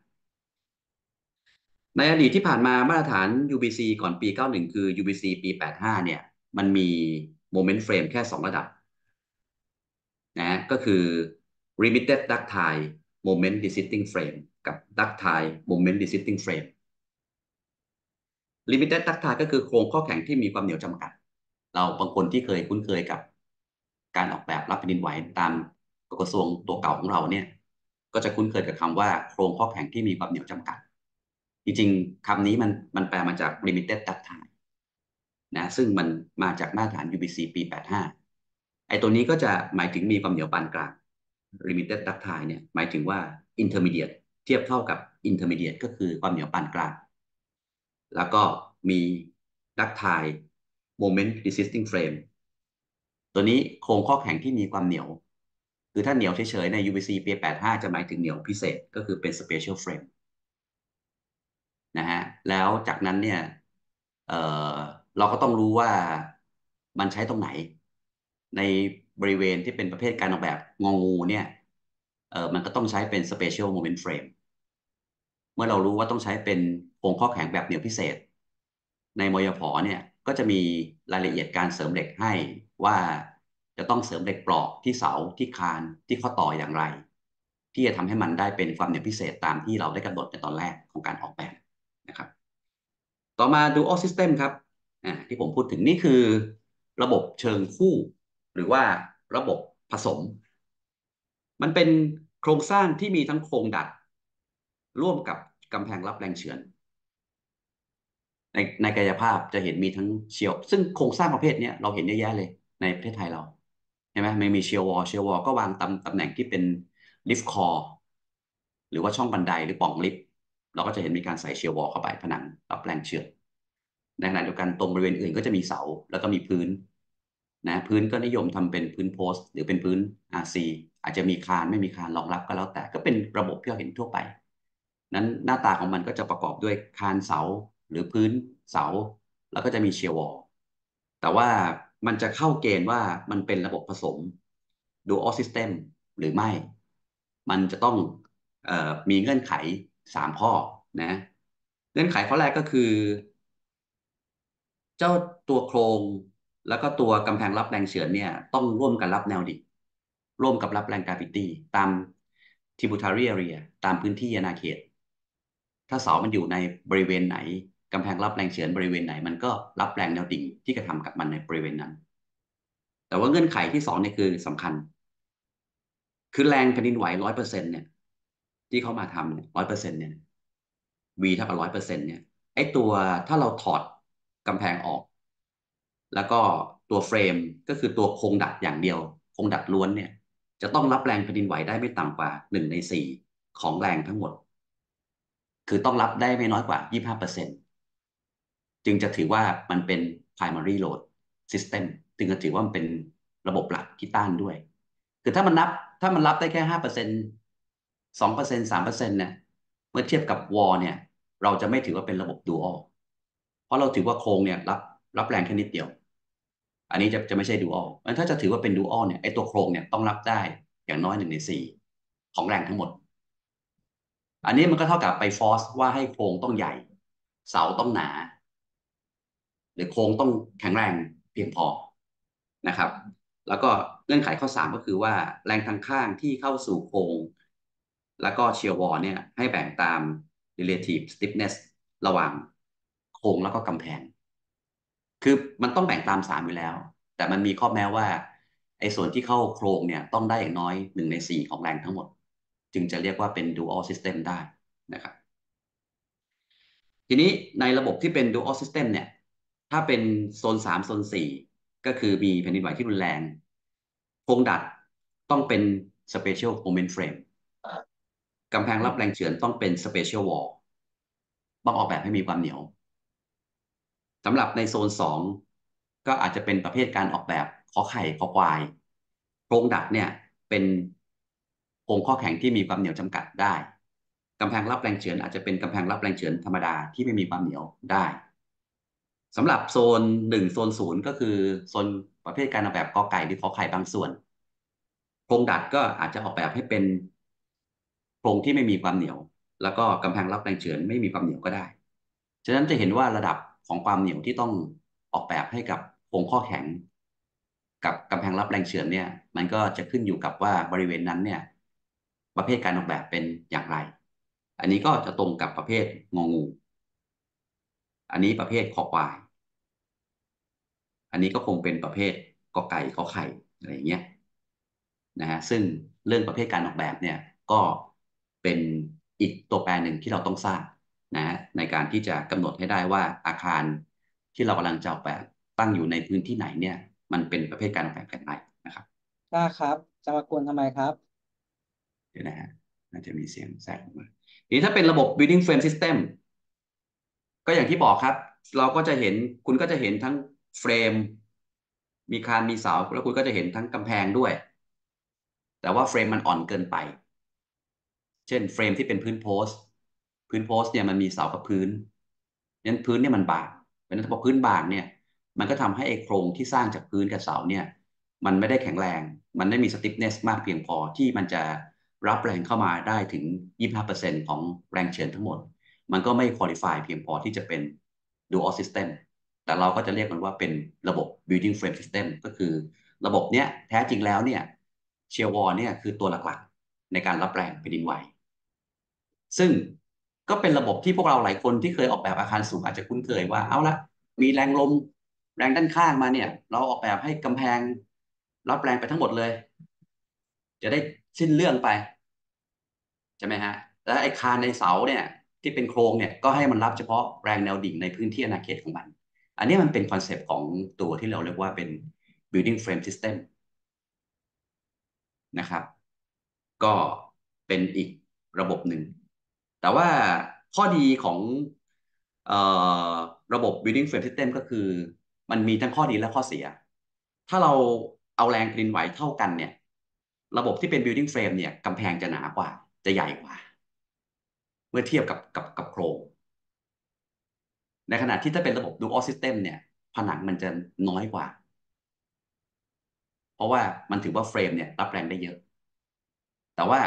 ในอดีตที่ผ่านมามาตรฐาน ยู บี ซี ก่อนปี เก้าสิบเอ็ด คือ ยู บี ซี ปี แปดสิบห้า เนี่ยมันมีโมเมนต์เฟรมแค่สองระดับนะก็คือ limited ductile moment resisting frame กับ ductile moment resisting frame limited ductile ก็คือโครงข้อแข็งที่มีความเหนียวจำกัดเราบางคนที่เคยคุ้นเคยกับการออกแบบรับแผ่นดินไหวตามกระทรวงตัวเก่าของเราเนี่ยก็จะคุ้นเคยกับคำว่าโครงข้อแข็งที่มีความเหนียวจำกัดจริงๆคำนี้มันมันแปลมาจาก limited ductile นะซึ่งมันมาจากมาตรฐาน ยู บี ซี ปีแปดสิบห้าไอ้ตัวนี้ก็จะหมายถึงมีความเหนียวปานกลาง limited ductile เนี่ยหมายถึงว่า intermediate เทียบเท่ากับ intermediate ก็คือความเหนียวปานกลางแล้วก็มี ductile moment resisting frame ตัวนี้โครงข้อแข็งที่มีความเหนียวคือถ้าเหนียวเฉยๆใน ยู บี ซี ปีแปดสิบห้าจะหมายถึงเหนียวพิเศษก็คือเป็น special frame นะฮะแล้วจากนั้นเนี่ยเอ่อเราก็ต้องรู้ว่ามันใช้ตรงไหนในบริเวณที่เป็นประเภทการออกแบบงองูเนี่ยเออมันก็ต้องใช้เป็น special moment frame เมื่อเรารู้ว่าต้องใช้เป็นโครงข้อแข็งแบบเหนียวพิเศษในมยผเนี่ยก็จะมีรายละเอียดการเสริมเหล็กให้ว่าจะต้องเสริมเหล็กปลอกที่เสาที่คานที่ข้อต่ออย่างไรที่จะทำให้มันได้เป็นความเหนียวพิเศษตามที่เราได้กำหนดในตอนแรกของการออกแบบนะครับ ต่อมา Dual System ครับอ่าที่ผมพูดถึงนี่คือระบบเชิงคู่หรือว่าระบบผสมมันเป็นโครงสร้างที่มีทั้งโครงดัดร่วมกับกำแพงรับแรงเฉือนในในกายภาพจะเห็นมีทั้งเชียวซึ่งโครงสร้างประเภทนี้เราเห็นเยอะแยะเลยในประเทศไทยเราใช่ไหมไม่มีเชียววอลเชียววอลก็วางตำตำแหน่งที่เป็นลิฟต์คอร์หรือว่าช่องบันไดหรือปล่องลิฟต์เราก็จะเห็นมีการใส่เชียววอลเข้าไปผนังรับแรงเฉือน ในขณะเดียวกันตรงบริเวณอื่นก็จะมีเสาแล้วก็มีพื้นนะพื้นก็นิยมทำเป็นพื้นโพสต์หรือเป็นพื้น อาร์ ซี อาจจะมีคานไม่มีคานรองรับก็แล้วแต่ก็เป็นระบบที่เราเห็นทั่วไปนั้นหน้าตาของมันก็จะประกอบด้วยคานเสาหรือพื้นเสาแล้วก็จะมีเชียร์วอลแต่ว่ามันจะเข้าเกณฑ์ว่ามันเป็นระบบผสม dual system หรือไม่มันจะต้องเอ่อมีเงื่อนไขสามข้อนะเงื่อนไขข้อแรกก็คือ เจ้าตัวโครงแล้วก็ตัวกำแพงรับแรงเฉือนเนี่ยต้องร่วมกันรับแนวดิ่งร่วมกับรับแรงกราฟิตี้ตาม tributary area ตามพื้นที่อาณาเขตถ้าเสามันอยู่ในบริเวณไหนกำแพงรับแรงเฉือนบริเวณไหนมันก็รับแรงแนวดิ่งที่กระทำกับมันในบริเวณนั้นแต่ว่าเงื่อนไขที่สองเนี่ยคือสำคัญคือแรงแผ่นดินไหวร้อยเปอร์เซ็นต์เนี่ยที่เขามาทำเนี่ยร้อยเปอร์เซ็นต์เนี่ย V เท่ากับร้อยเปอร์เซ็นต์เนี่ยไอ้ตัวถ้าเราถอดกำแพงออกแล้วก็ตัวเฟรมก็คือตัวโครงดัดอย่างเดียวโครงดัดล้วนเนี่ยจะต้องรับแรงแผ่นดินไหวได้ไม่ต่ำกว่าหนึ่งในสี่ของแรงทั้งหมดคือต้องรับได้ไม่น้อยกว่ายี่สิบห้าเปอร์เซ็นต์จึงจะถือว่ามันเป็น primary load system จึงจะถือว่ามันเป็นระบบหลักที่ต้านด้วยคือถ้ามันนับถ้ามันรับได้แค่ห้าเปอร์เซ็นต์สองเปอร์เซ็นต์สามเปอร์เซ็นต์เนี่ยเมื่อเทียบกับวอลเนี่ยเราจะไม่ถือว่าเป็นระบบ dual เพราะเราถือว่าโครงเนี่ยรับรับแรงแค่นิดเดียวอันนี้จะจะไม่ใช่ dual งั้นถ้าจะถือว่าเป็น dual เนี่ยไอ้ตัวโครงเนี่ยต้องรับได้อย่างน้อยหนึ่งในสี่ของแรงทั้งหมดอันนี้มันก็เท่ากับไปฟอร์สว่าให้โครงต้องใหญ่เสาต้องหนาหรือโครงต้องแข็งแรงเพียงพอนะครับแล้วก็เงื่อนไขข้อสามก็คือว่าแรงทางข้างที่เข้าสู่โครงแล้วก็เชียร์วอลเนี่ยให้แบ่งตาม relative stiffness ระหว่างโครงแล้วก็กำแพง คือมันต้องแบ่งตามสามอยู่แล้ว แต่มันมีข้อแม้ว่าไอ้ส่วนที่เข้าโครงเนี่ยต้องได้อย่างน้อยหนึ่งในสี่ของแรงทั้งหมดจึงจะเรียกว่าเป็น dual system ได้นะครับทีนี้ในระบบที่เป็น dual system เนี่ยถ้าเป็นโซนสามโซนสี่ก็คือมีแผ่นดินไหวที่รุนแรงโครงดัดต้องเป็น Special Moment Frame กำแพงรับแรงเฉือนต้องเป็น Special Wall ต้องออกแบบให้มีความเหนียวสำหรับในโซนสองก็อาจจะเป็นประเภทการออกแบบขอไข่ขอควายโครงดัดเนี่ยเป็นโครงข้อแข็งที่มีความเหนียวจำกัดได้กำแพงรับแรงเฉือนอาจจะเป็นกำแพงรับแรงเฉือนธรรมดาที่ไม่มีความเหนียวได้สำหรับโซนหนึ่งโซนศูนย์ก็คือโซนประเภทการออกแบบกอไก่หรือขอไข่บางส่วนโครงดัดก็อาจจะออกแบบให้เป็นโครงที่ไม่มีความเหนียวแล้วก็กำแพงรับแรงเฉือนไม่มีความเหนียวก็ได้ ฉะนั้นจะเห็นว่าระดับของความเหนียวที่ต้องออกแบบให้กับโครงข้อแข็งกับกำแพงรับแรงเฉือนเนี่ยมันก็จะขึ้นอยู่กับว่าบริเวณนั้นเนี่ยประเภทการออกแบบเป็นอย่างไรอันนี้ก็จะตรงกับประเภทงองูอันนี้ประเภทคอควายอันนี้ก็คงเป็นประเภทกอไก่ขอไข่อะไรอย่างเงี้ยนะฮะซึ่งเรื่องประเภทการออกแบบเนี่ยก็เป็นอีกตัวแปรหนึ่งที่เราต้องทราบนะฮะในการที่จะกำหนดให้ได้ว่าอาคารที่เรากำลังจะออกแบบตั้งอยู่ในพื้นที่ไหนเนี่ยมันเป็นประเภทการออกแบบแบบไหนนะครับกล้าครับจะมากวนทำไมครับเดี๋ยวนะฮะน่าจะมีเสียงแทรกออกมาทีนี้ถ้าเป็นระบบ building frame system ก็อย่างที่บอกครับเราก็จะเห็นคุณก็จะเห็นทั้งเฟรมมีคานมีเสาแล้วคุณก็จะเห็นทั้งกำแพงด้วยแต่ว่าเฟรมมันอ่อนเกินไป เช่นเฟรมที่เป็นพื้นโพสต์พื้นโพสต์เนี่ยมันมีเสากับพื้นงั้นพื้นเนี่ยมันบางเพราะฉะนั้นพอพื้นบางเนี่ยมันก็ทำให้ไอ้โครงที่สร้างจากพื้นกับเสาเนี่ยมันไม่ได้แข็งแรงมันไม่มีสติฟเนสมากเพียงพอที่มันจะรับแรงเข้ามาได้ถึงยี่สิบห้าเปอร์เซ็นต์ของแรงเฉือนทั้งหมดมันก็ไม่คุริฟายเพียงพอที่จะเป็น dual system แต่เราก็จะเรียกมันว่าเป็นระบบ building frame system ก็คือระบบเนี้ยแท้จริงแล้วเนี่ยเชียร์วอลเนี่ยคือตัวหลักๆในการรับแรงแผ่นดินไหว ซึ่งก็เป็นระบบที่พวกเราหลายคนที่เคยออกแบบอาคารสูงอาจจะคุ้นเคยว่าเอาละมีแรงลมแรงด้านข้างมาเนี่ยเราออกแบบให้กำแพงรับแรงไปทั้งหมดเลยจะได้สิ้นเรื่องไปใช่ไหมฮะแล้วไอ้คานในเสาเนี่ยที่เป็นโครงเนี่ยก็ให้มันรับเฉพาะแรงแนวดิ่งในพื้นที่อาณาเขตของมันอันนี้มันเป็นคอนเซปต์ของตัวที่เราเรียกว่าเป็น building frame system นะครับก็เป็นอีกระบบหนึ่งแต่ว่าข้อดีของเอ่อระบบ building frame system ก็คือมันมีทั้งข้อดีและข้อเสียถ้าเราเอาแรงแผ่นดินไหวเท่ากันเนี่ยระบบที่เป็น building frame เนี่ยกำแพงจะหนากว่าจะใหญ่กว่าเมื่อเทียบกับกับกับโครงในขณะที่ถ้าเป็นระบบ dual system เนี่ยผนังมันจะน้อยกว่าเพราะว่ามันถือว่าเฟรมเนี่ยรับแรงได้เยอะแต่ว่า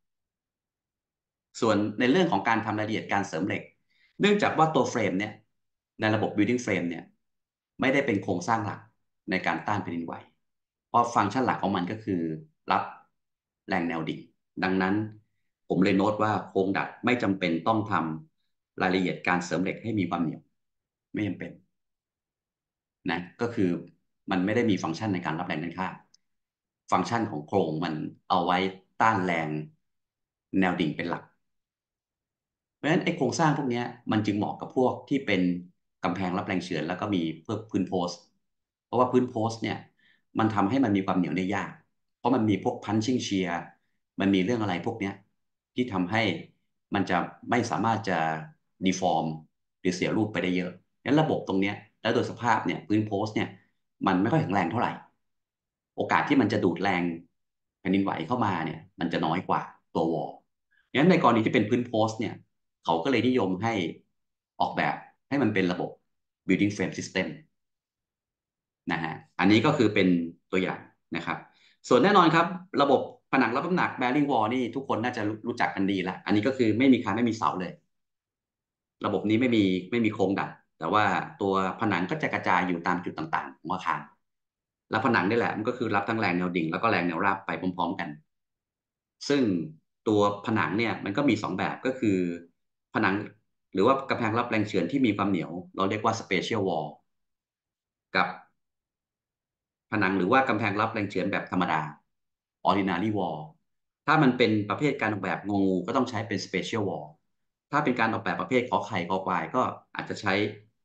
ส่วนในเรื่องของการทำรายละเอียดการเสริมเหล็กเนื่องจากว่าตัวเฟรมเนี่ยในระบบ building frame เนี่ยไม่ได้เป็นโครงสร้างหลักในการต้านแผ่นดินไหวเพราะฟังก์ชันหลักของมันก็คือรับแรงแนวดิ่งดังนั้นผมเลยโน้ตว่าโครงดัดไม่จำเป็นต้องทำรายละเอียดการเสริมเหล็กให้มีความเหนียวไม่จำเป็นนะก็คือมันไม่ได้มีฟังก์ชันในการรับแรงด้านข้างฟังก์ชันของโครงมันเอาไว้ต้านแรงแนวดิ่งเป็นหลัก เพราะฉะนั้นไอ้โครงสร้างพวกนี้มันจึงเหมาะกับพวกที่เป็นกำแพงรับแรงเฉือนแล้วก็มีเพื่อพื้นโพสต์เพราะว่าพื้นโพสต์เนี่ยมันทำให้มันมีความเหนียวได้ยากเพราะมันมีพวกพันชิ่งเชียร์มันมีเรื่องอะไรพวกเนี้ยที่ทำให้มันจะไม่สามารถจะดีฟอร์มหรือเสียรูปไปได้เยอะงั้นระบบตรงเนี้ยแล้วโดยสภาพเนี่ยพื้นโพสต์เนี่ยมันไม่ค่อยแข็งแรงเท่าไหร่โอกาสที่มันจะดูดแรงแผ่นดินไหวเข้ามาเนี่ยมันจะน้อยกว่าตัววอลงั้นในกรณีที่เป็นพื้นโพสต์เนี่ย เขาก็เลยนิยมให้ออกแบบให้มันเป็นระบบ building frame system นะฮะอันนี้ก็คือเป็นตัวอย่างนะครับส่วนแน่นอนครับระบบผนังรับน้ำหนัก bearing wall นี่ทุกคนน่าจะรู้จักกันดีแล้วอันนี้ก็คือไม่มีคานไม่มีเสาเลยระบบนี้ไม่มีไม่มีโครงดัดแต่ว่าตัวผนังก็จะกระจายอยู่ตามจุดต่างๆของอาคารแล้วผนังนี่แหละมันก็คือรับทั้งแรงแนวดิ่งแล้วก็แรงแนวราบไปพร้อมๆกัน ซึ่งตัวผนังเนี่ยมันก็มีสองแบบก็คือผนังหรือว่ากำแพงรับแรงเฉือนที่มีความเหนียวเราเรียกว่า spatial wall กับผนังหรือว่ากำแพงรับแรงเฉือนแบบธรรมดา ordinary wall ถ้ามันเป็นประเภทการออกแบบงองูก็ต้องใช้เป็น spatial wall ถ้าเป็นการออกแบบประเภทขอไข่ขอควายก็อาจจะใช้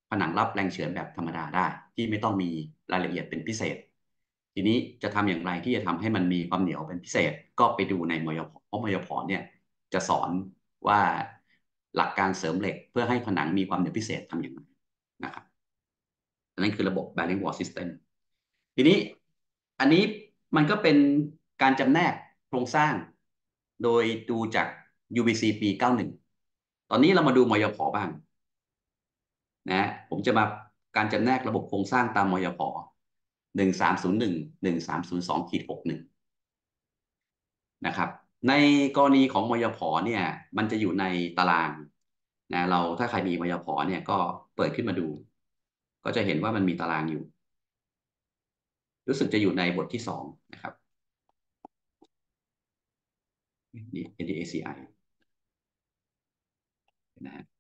ผนังรับแรงเฉือนแบบธรรมดาได้ที่ไม่ต้องมีรายละเอียดเป็นพิเศษทีนี้จะทำอย่างไรที่จะทำให้มันมีความเหนียวเป็นพิเศษก็ไปดูในมยพเพราะมยพเนี่ยจะสอนว่าหลักการเสริมเหล็กเพื่อให้ผนังมีความเหนียวพิเศษทำอย่างไรนะครับนั่นคือระบบ bearing wall system ทีนี้อันนี้มันก็เป็นการจำแนกโครงสร้างโดยดูจาก ยู บี ซี ปีเก้าสิบเอ็ดตอนนี้เรามาดูมยพบ้างนะผมจะมาการจำแนกระบบโครงสร้างตามมยพหนึ่งสามศูนย์หนึ่งหนึ่งสามศูนย์สองขีดหกหนึ่งนะครับในกรณีของมยพเนี่ยมันจะอยู่ในตารางนะเราถ้าใครมีมยพเนี่ยก็เปิดขึ้นมาดูก็จะเห็นว่ามันมีตารางอยู่รู้สึกจะอยู่ในบทที่สองนะครับนี่ เอ็น ดี เอ ซี ไอ นะฮะ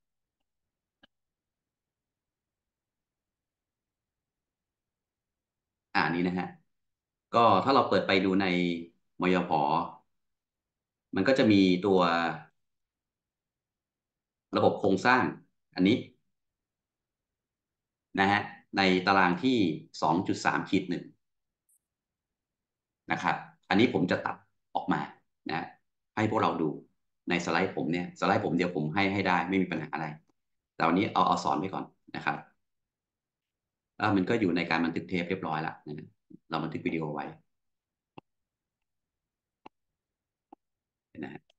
อ่านี้นะฮะก็ถ้าเราเปิดไปดูในมยพมันก็จะมีตัวระบบโครงสร้างอันนี้นะฮะในตารางที่สองจุดสามขีดหนึ่งนะครับอันนี้ผมจะตัดออกมานะให้พวกเราดูในสไลด์ผมเนี่ยสไลด์ผมเดียวผมให้ให้ได้ไม่มีปัญหาอะไรแต่วันนี้เอาเอาสอนไว้ก่อนนะครับแล้วมันก็อยู่ในการบันทึกเทปเรียบร้อยแล้วนะเราบันทึกวิดีโอไว้นะฮะ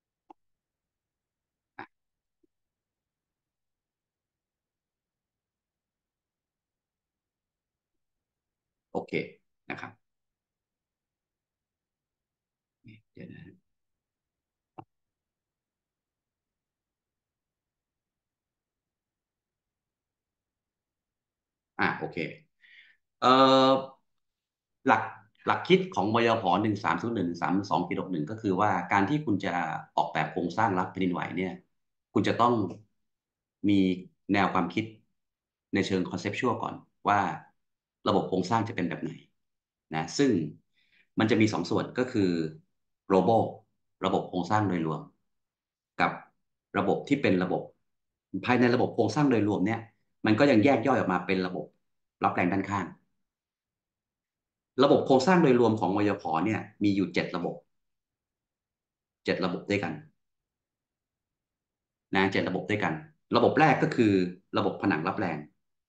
โอเคนะครับเดี๋ยวนะอ่าโอเคเอ่อหลักหลักคิดของมยพหนึ่งสามศูนย์หนึ่งสามสองปีหกหนึ่งก็คือว่าการที่คุณจะออกแบบโครงสร้างรับแผ่นดินไหวเนี่ยคุณจะต้องมีแนวความคิดในเชิงคอนเซปชวลก่อนว่าระบบโครงสร้างจะเป็นแบบไหนนะซึ่งมันจะมีสองส่วนก็คือ global ระบบโครงสร้างโดยรวมกับระบบที่เป็นระบบภายในระบบโครงสร้างโดยรวมเนี่ยมันก็ยังแยกย่อยออกมาเป็นระบบรับแรงด้านข้าง ระบบโครงสร้างโดยรวมของวยพเนี่ยมีอยู่เจ็ดระบบเจ็ดระบบด้วยกันนะเจ็ดระบบด้วยกันระบบแรกก็คือระบบผนังรับแรง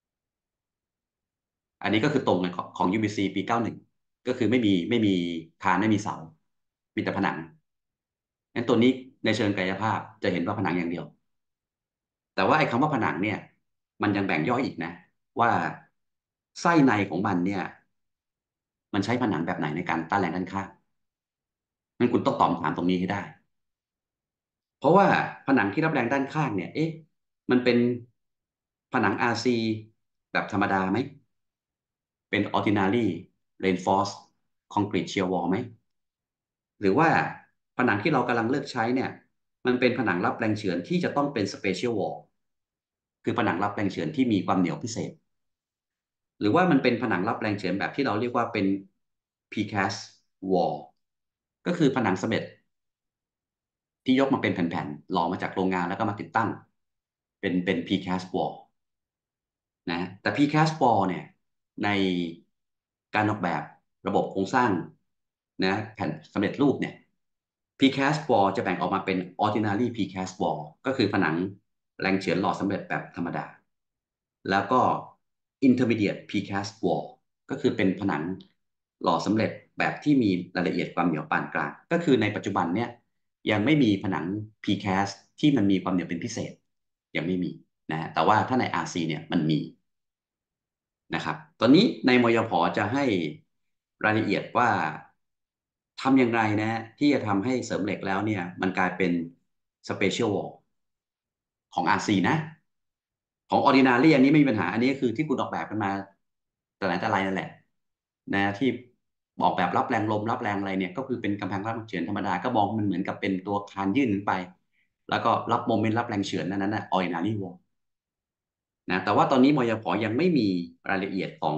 อันนี้ก็คือตรงของของ ยู บี ซี ปีเก้าสิบเอ็ดก็คือไม่มีไม่มีคานไม่มีเสามีแต่ผนังงั้นตัวนี้ในเชิงกายภาพจะเห็นว่าผนังอย่างเดียวแต่ว่าไอ้คำว่าผนังเนี่ยมันยังแบ่งย่อยอีกนะว่าไส้ในของมันเนี่ยมันใช้ผนังแบบไหนในการต้านแรงด้านข้างงั้นคุณต้องตอบคำถามตรงนี้ให้ได้ เพราะว่าผนังที่รับแรงด้านข้างเนี่ยเอ๊ะมันเป็นผนัง อาร์ ซี แบบธรรมดาไหมเป็น ordinary reinforced concrete shear wall ไหมหรือว่าผนังที่เรากำลังเลือกใช้เนี่ยมันเป็นผนังรับแรงเฉือนที่จะต้องเป็น special wall คือผนังรับแรงเฉือนที่มีความเหนียวพิเศษหรือว่ามันเป็นผนังรับแรงเฉือนแบบที่เราเรียกว่าเป็น precast wall ก็คือผนังสำเร็จ ที่ยกมาเป็นแผ่นๆหล่อมาจากโรงงานแล้วก็มาติดตั้งเป็นเป็น precast wall นะแต่ precast wall เนี่ยในการออกแบบระบบโครงสร้างนะแผ่นสำเร็จรูปเนี่ย precast wall จะแบ่งออกมาเป็น ordinary precast wall ก็คือผนังแรงเฉือนหล่อสำเร็จแบบธรรมดาแล้วก็ intermediate precast wall ก็คือเป็นผนังหล่อสำเร็จแบบที่มีรายละเอียดความเหนียวปานกลางก็คือในปัจจุบันเนี่ยยังไม่มีผนัง precast ที่มันมีความเหนียวเป็นพิเศษยังไม่มีนะแต่ว่าถ้าใน อาร์ ซี เนี่ยมันมีนะครับตอนนี้ในมยพจะให้รายละเอียดว่าทำอย่างไรนะที่จะทำให้เสริมเหล็กแล้วเนี่ยมันกลายเป็น special wall ของ อาร์ ซี นะของ ordinary อันนี้ไม่มีปัญหาอันนี้คือที่คุณออกแบบกันมาแต่ไหนแต่ไรนั่นแหละนะที่ออกแบบรับแรงลมรับแรงอะไรเนี่ยก็คือเป็นกำแพงรับแรงเฉือนธรรมดาก็มองมันเหมือนกับเป็นตัวคานยื่นขึ้นไปแล้วก็รับโมเมนต์รับแรงเฉือนนั้นนะ ordinary wall นะแต่ว่าตอนนี้มยพยังไม่มีรายละเอียดของ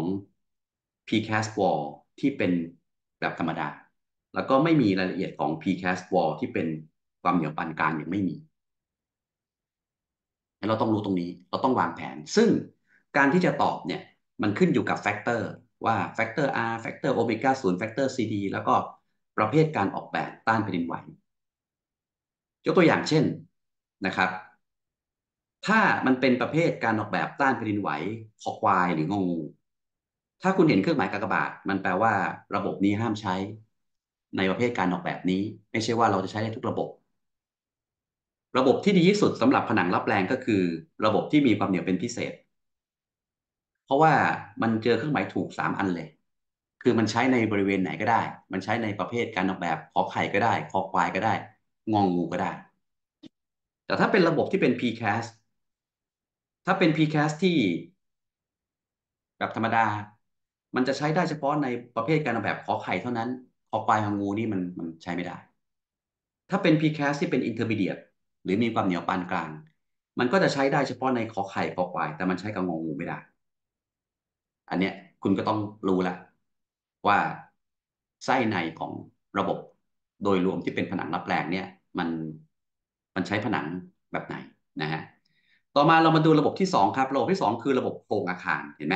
precast wall ที่เป็นแบบธรรมดาแล้วก็ไม่มีรายละเอียดของ precast wall ที่เป็นความเหนียวปานกลางยังไม่มี เราต้องรู้ตรงนี้เราต้องวางแผนซึ่งการที่จะตอบเนี่ยมันขึ้นอยู่กับแฟกเตอร์ว่าแฟกเตอร์ R แฟกเตอร์โอเมก้าศูนย์แฟกเตอร์ ซี ดี แล้วก็ประเภทการออกแบบต้านแผ่นดินไหวยกตัวอย่างเช่นนะครับถ้ามันเป็นประเภทการออกแบบต้านแผ่นดินไหวคอควายหรืององูถ้าคุณเห็นเครื่องหมายกากบาทมันแปลว่าระบบนี้ห้ามใช้ในประเภทการออกแบบนี้ไม่ใช่ว่าเราจะใช้ได้ทุกระบบระบบที่ดีที่สุดสำหรับผนังรับแรงก็คือระบบที่มีความเหนียวเป็นพิเศษ เพราะว่ามันเจอเครื่องหมายถูกสามอันเลย คือมันใช้ในบริเวณไหนก็ได้ มันใช้ในประเภทการออกแบบขอไข่ก็ได้คอควายก็ได้งองูก็ได้ แต่ถ้าเป็นระบบที่เป็น พี แคส ถ้าเป็น พี แคส ที่แบบธรรมดา มันจะใช้ได้เฉพาะในประเภทการออกแบบขอไข่เท่านั้นคอควายงองูนี่มันมันใช้ไม่ได้ ถ้าเป็น พี แคส ที่เป็น Intermediate หรือมีความเหนียวปานกลาง มันก็จะใช้ได้เฉพาะในขอไข่คอควายแต่มันใช้กับงองูไม่ได้ อันเนี้ยคุณก็ต้องรู้ละว่าไส้ในของระบบโดยรวมที่เป็นผนังรับแรงเนี่ยมันมันใช้ผนังแบบไหนนะฮะต่อมาเรามาดูระบบที่สองครับระบบที่สองคือระบบโครงอาคารเห็นไหม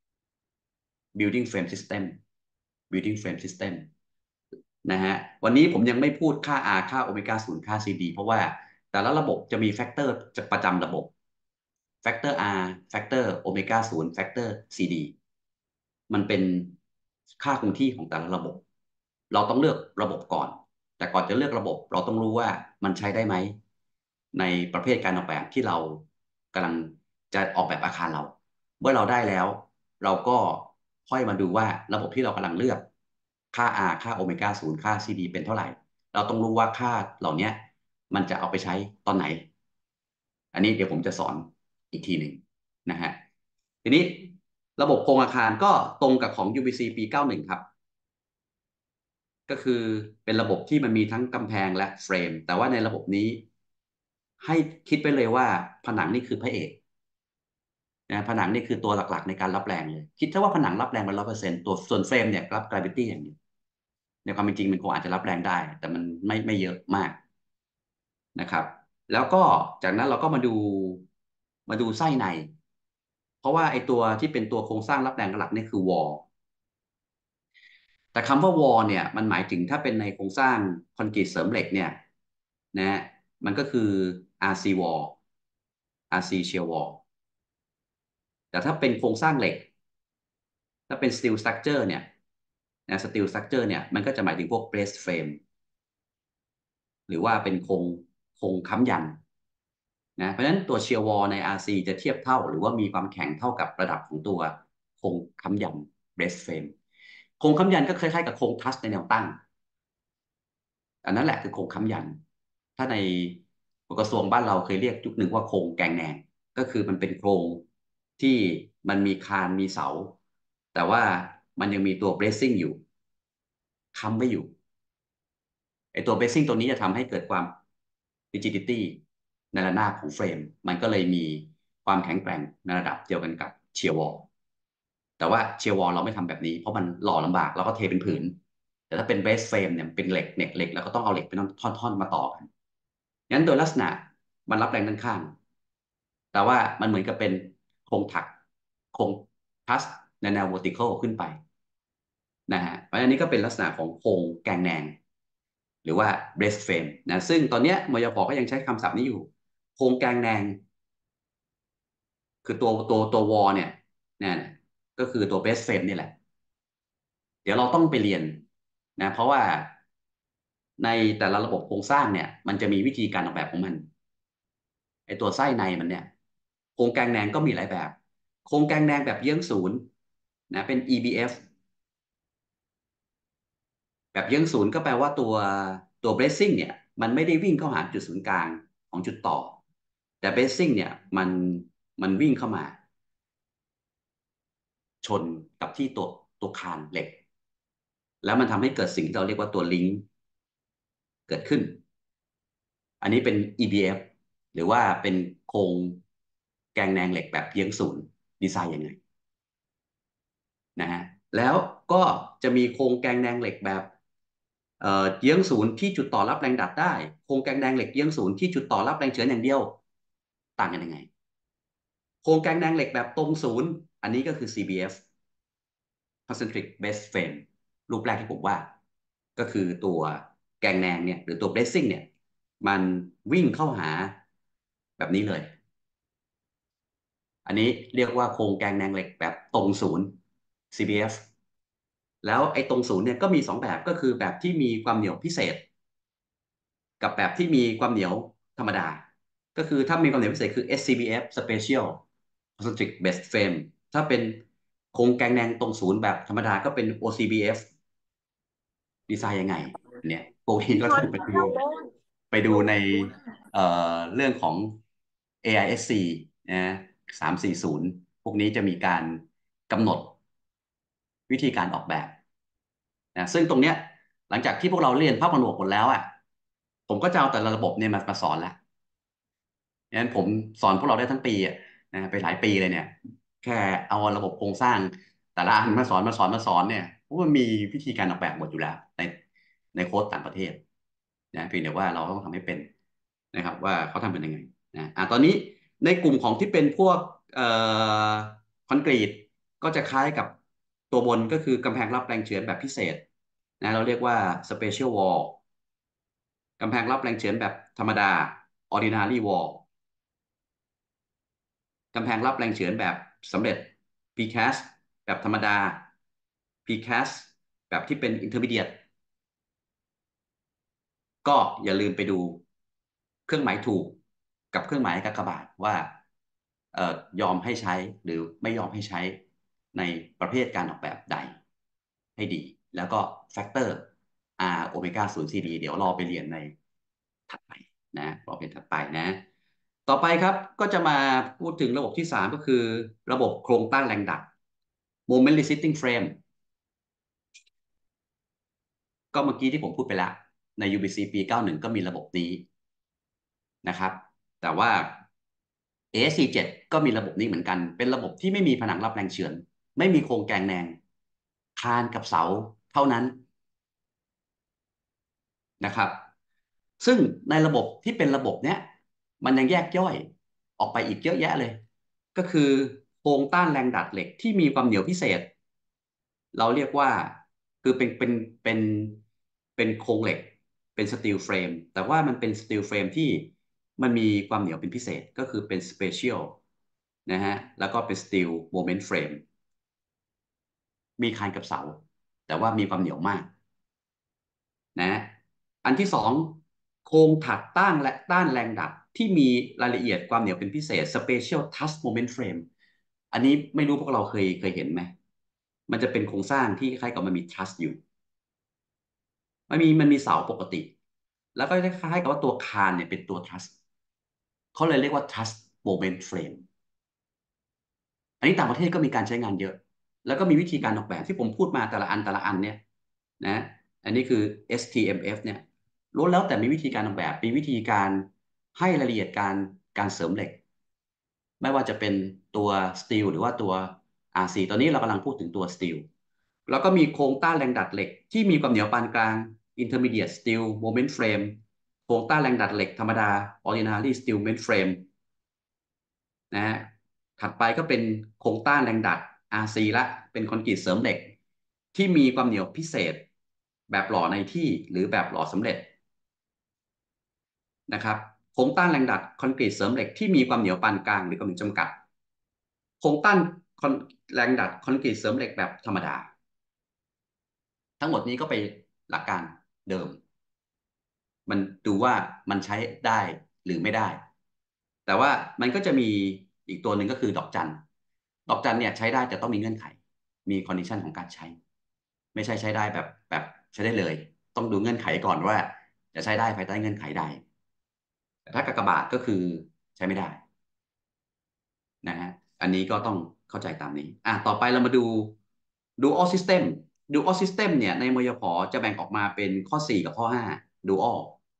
building frame system building frame system นะฮะวันนี้ผมยังไม่พูดค่า R ค่าโอเมก้าศูนย์ค่า ซี ดี เพราะว่าแต่ละระบบจะมีแฟกเตอร์ประจำระบบแฟกเตอร์ R แฟกเตอร์โอเมก้าศูนย์แฟกเตอร์ ซี ดี มันเป็นค่าคงที่ของแต่ละระบบ เราต้องเลือกระบบก่อน แต่ก่อนจะเลือกระบบเราต้องรู้ว่ามันใช้ได้ไหมในประเภทการออกแบบที่เรากำลังจะออกแบบอาคารเรา เมื่อเราได้แล้วเราก็ค่อยมาดูว่าระบบที่เรากำลังเลือกค่า R ค่าโอเมก้าศูนย์ค่า ซี ดี เป็นเท่าไหร่ เราต้องรู้ว่าค่าเหล่านี้มันจะเอาไปใช้ตอนไหน อันนี้เดี๋ยวผมจะสอนอีกทีหนึ่งนะฮะทีนี้ระบบโครงอาคารก็ตรงกับของ ยู บี ซี ปีเก้าสิบเอ็ดครับก็คือเป็นระบบที่มันมีทั้งกำแพงและเฟรมแต่ว่าในระบบนี้ให้คิดไปเลยว่าผนังนี่คือพระเอกนะผนังนี่คือตัวหลักๆในการรับแรงเลยคิดซะว่าผนังรับแรงเป็นร้อยเปอร์เซ็นต์ตัวส่วนเฟรมเนี่ยรับ gravity อย่างเดียวในความเป็นจริงมันคงอาจจะรับแรงได้แต่มันไม่ไม่เยอะมากนะครับแล้วก็จากนั้นเราก็มาดูมาดูไส้ในเพราะว่าไอ้ตัวที่เป็นตัวโครงสร้างรับแรงหลักนี่คือวอล แต่คำว่าวอลเนี่ยมันหมายถึงถ้าเป็นในโครงสร้างคอนกรีตเสริมเหล็กเนี่ยนะมันก็คือ อาร์ ซี wall อาร์ ซี shear wall แต่ถ้าเป็นโครงสร้างเหล็กถ้าเป็น steel structure เนี่ยนะ steel structure เนี่ยมันก็จะหมายถึงพวก brace frame หรือว่าเป็นโครงโครงค้ำยันนะเพราะฉะนั้นตัว shear wall ใน อาร์ ซี จะเทียบเท่าหรือว่ามีความแข็งเท่ากับระดับของตัวโครงค้ำยัน brace frame โครงค้ำยันก็คล้ายๆกับโครงทัสในแนวตั้ง อันนั้นแหละคือโครงค้ำยัน ถ้าในกระทรวงบ้านเราเคยเรียกยุคหนึ่งว่าโครงแกงแหนงก็คือมันเป็นโครงที่มันมีคานมีเสา แต่ว่ามันยังมีตัวเบรสซิ่งอยู่ค้ำไว้อยู่ไอตัวเบรสซิ่งตัวนี้จะทำให้เกิดความ rigidity ในระนาบของเฟรมมันก็เลยมีความแข็งแกร่งในระดับเดียวกันกับเชียร์วอลแต่ว่าเชียร์วอลเราไม่ทำแบบนี้เพราะมันหล่อลำบากเราก็เทเป็นผืนแต่ถ้าเป็นเบสเฟรมเนี่ยเป็นเหล็กเหล็กเหล็กแล้วก็ต้องเอาเหล็กเป็นท่อนๆมาต่อกันงั้นโดยลักษณะมันรับแรงด้านข้างแต่ว่ามันเหมือนกับเป็นโครงถักโครงทัสในแนว vertical ขึ้นไปนะฮะเพราะฉะนั้นนี่ก็เป็นลักษณะของโครงแกงแนงหรือว่า breast frame นะซึ่งตอนนี้มยปก็ยังใช้คำศัพท์นี้อยู่โครงแกงแนงคือตัวตัวตัววอลเนี่ยเนี่ยก็คือตัว breast frame นี่แหละเดี๋ยวเราต้องไปเรียนนะเพราะว่าในแต่ละระบบโครงสร้างเนี่ยมันจะมีวิธีการออกแบบของมัน ไอตัวไส้ในมันเนี่ยโครงแกงแนงก็มีหลายแบบโครงแกงแนงแบบเยื้องศูนย์นะเป็น อี บี เอฟ แบบเยื้องศูนย์ก็แปลว่าตัวตัว bracing เนี่ยมันไม่ได้วิ่งเข้าหาจุดศูนย์กลางของจุดต่อแต่ bracing เนี่ยมันมันวิ่งเข้ามาชนกับที่ตัวตัวคานเหล็กแล้วมันทำให้เกิดสิ่งที่เราเรียกว่าตัวลิงก์เกิดขึ้นอันนี้เป็น อี บี เอฟ หรือว่าเป็นโครงแกงแนงเหล็กแบบเยื้องศูนย์ดีไซน์ยังไง นะฮะแล้วก็จะมีโครงแกงแดงเหล็กแบบเอ่อเยื้องศูนย์ที่จุดต่อรับแรงดัดได้โครงแกงแดงเหล็กเยื้องศูนย์ที่จุดต่อรับแรงเฉือนอย่างเดียวต่างกันยังไงโครงแกนแนงเหล็กแบบตรงศูนย์อันนี้ก็คือ ซี บี เอฟconcentric base frame รูปแรกที่ผมว่าก็คือตัวแกนแนงเนี่ยหรือตัว bracing เนี่ยมันวิ่งเข้าหาแบบนี้เลย อันนี้เรียกว่าโครงแกนแนงเหล็กแบบตรงศูนย์ ซี บี เอฟ แล้วไอ้ตรงศูนย์เนี่ยก็มีสองแบบก็คือแบบที่มีความเหนียวพิเศษกับแบบที่มีความเหนียวธรรมดาก็คือถ้ามีความเหนียวพิเศษคือ เอส ซี บี เอฟSpecial Concentric Base Frame ถ้าเป็นโครงแกนแนงตรงศูนย์แบบธรรมดาก็เป็น โอ ซี บี เอฟ ดีไซน์ยังไงเนี่ยพวกนี้ก็ต้องไปดูไปดูในเอ่อเรื่องของ เอ ไอ เอส ซี นะสามสี่ศูนย์พวกนี้จะมีการกำหนดวิธีการออกแบบนะซึ่งตรงเนี้ยหลังจากที่พวกเราเรียนภาพผนวกหมดแล้วอ่ะผมก็จะเอาแต่ละระบบเนี่ยมามาสอนแล้วงั้นผมสอนพวกเราได้ทั้งปีอ่ะนะไปหลายปีเลยเนี่ยแค่เอาระบบโครงสร้างแต่ละอันมาสอนมาสอนมาสอนเนี่ยเพราะมันมีวิธีการออกแบบหมดอยู่แล้วในในโค้ดต่างประเทศนะเพียงแต่ว่าเราต้องทำให้เป็นนะครับว่าเขาทำเป็นยังไงนะอ่ะตอนนี้ในกลุ่มของที่เป็นพวกเอ่อคอนกรีตก็จะคล้ายกับตัวบนก็คือกำแพงรับแรงเฉือนแบบพิเศษนะเราเรียกว่า Special Wall กำแพงรับแรงเฉือนแบบธรรมดา Ordinary Wall กำแพงรับแรงเฉือนแบบสำเร็จ พี ซี เอ เอส แบบธรรมดา พี ซี เอ เอส แบบที่เป็น Intermediate ก็อย่าลืมไปดูเครื่องหมายถูกกับเครื่องหมายกากบาทว่าเอ่อยอมให้ใช้หรือไม่ยอมให้ใช้ในประเภทการออกแบบใดให้ดีแล้วก็แฟกเตอร์ R โอเมก้าศูนย์ ซี ดี เดี๋ยวรอไปเรียนในถัดไปนะรอเป็นถัดไปนะต่อไปครับก็จะมาพูดถึงระบบที่สามก็คือระบบโครงต้านแรงดัน Moment Resisting Frame ก็เมื่อกี้ที่ผมพูดไปแล้วใน ยู บี ซี ปีเก้าสิบเอ็ดก็มีระบบนี้นะครับแต่ว่า เอ เอส ซี เจ็ด ก็มีระบบนี้เหมือนกันเป็นระบบที่ไม่มีผนังรับแรงเฉือนไม่มีโครงแกนแนงคานกับเสาเท่านั้นนะครับซึ่งในระบบที่เป็นระบบเนี้ยมันยังแยกย่อยออกไปอีกเยอะแยะเลยก็คือโครงต้านแรงดัดเหล็กที่มีความเหนียวพิเศษเราเรียกว่าคือเป็นเป็นเป็นเป็นโครงเหล็กเป็นสตีลเฟรมแต่ว่ามันเป็นสตีลเฟรมที่มันมีความเหนียวเป็นพิเศษก็คือเป็นสเปเชียลนะฮะแล้วก็เป็นสตีลโมเมนต์เฟรมมีคานกับเสาแต่ว่ามีความเหนียวมาก นะอันที่สองโครงถักต้านและต้านแรงดัดที่มีรายละเอียดความเหนียวเป็นพิเศษ Special Truss Moment Frame อันนี้ไม่รู้พวกเราเคยเคยเห็นไหมมันจะเป็นโครงสร้างที่คล้ายกับมันมี truss อยู่มันมีมันมีเสาปกติแล้วก็คล้ายๆกับว่าตัวคานเนี่ยเป็นตัว truss เขาเลยเรียกว่า truss moment frame อันนี้ต่างประเทศก็มีการใช้งานเยอะแล้วก็มีวิธีการออกแบบที่ผมพูดมาแต่ละอันแต่ละอันเนี่ยนะอันนี้คือ เอส ที เอ็ม เอฟ เนี่ยล้วนแล้วแต่มีวิธีการออกแบบมีวิธีการให้รายละเอียดการการเสริมเหล็กไม่ว่าจะเป็นตัวสตีลหรือว่าตัว อาร์ ซี ตอนนี้เรากำลังพูดถึงตัวสตีลแล้วก็มีโครงต้านแรงดัดเหล็กที่มีความเหนียวปานกลาง Intermediate Steel Moment Frame โครงต้านแรงดัดเหล็กธรรมดา Ordinary Steel Moment Frame นะฮะถัดไปก็เป็นโครงต้านแรงดัด อาร์ ซี ละเป็นคอนกรีตเสริมเหล็กที่มีความเหนียวพิเศษแบบหล่อในที่หรือแบบหล่อสำเร็จนะครับโครงต้านแรงดัดคอนกรีตเสริมเหล็กที่มีความเหนียวปานกลางหรือความเหนียวจำกัดโครงต้านแรงดัดคอนกรีตเสริมเหล็กแบบธรรมดาทั้งหมดนี้ก็ไปหลักการเดิมมันดูว่ามันใช้ได้หรือไม่ได้แต่ว่ามันก็จะมีอีกตัวหนึ่งก็คือดอกจันดอกจันเนี่ยใช้ได้แต่ต้องมีเงื่อนไขมีคอนดิชันของการใช้ไม่ใช่ใช้ได้แบบแบบใช้ได้เลยต้องดูเงื่อนไขก่อนว่าจะใช้ได้ภายใต้เงื่อนไขใดแต่ถ้ากากบาทก็คือใช้ไม่ได้นะฮะอันนี้ก็ต้องเข้าใจตามนี้อ่ะต่อไปเรามาดู Dual System Dual System เนี่ยในมยพจะแบ่งออกมาเป็นข้อสี่กับข้อห้า Dual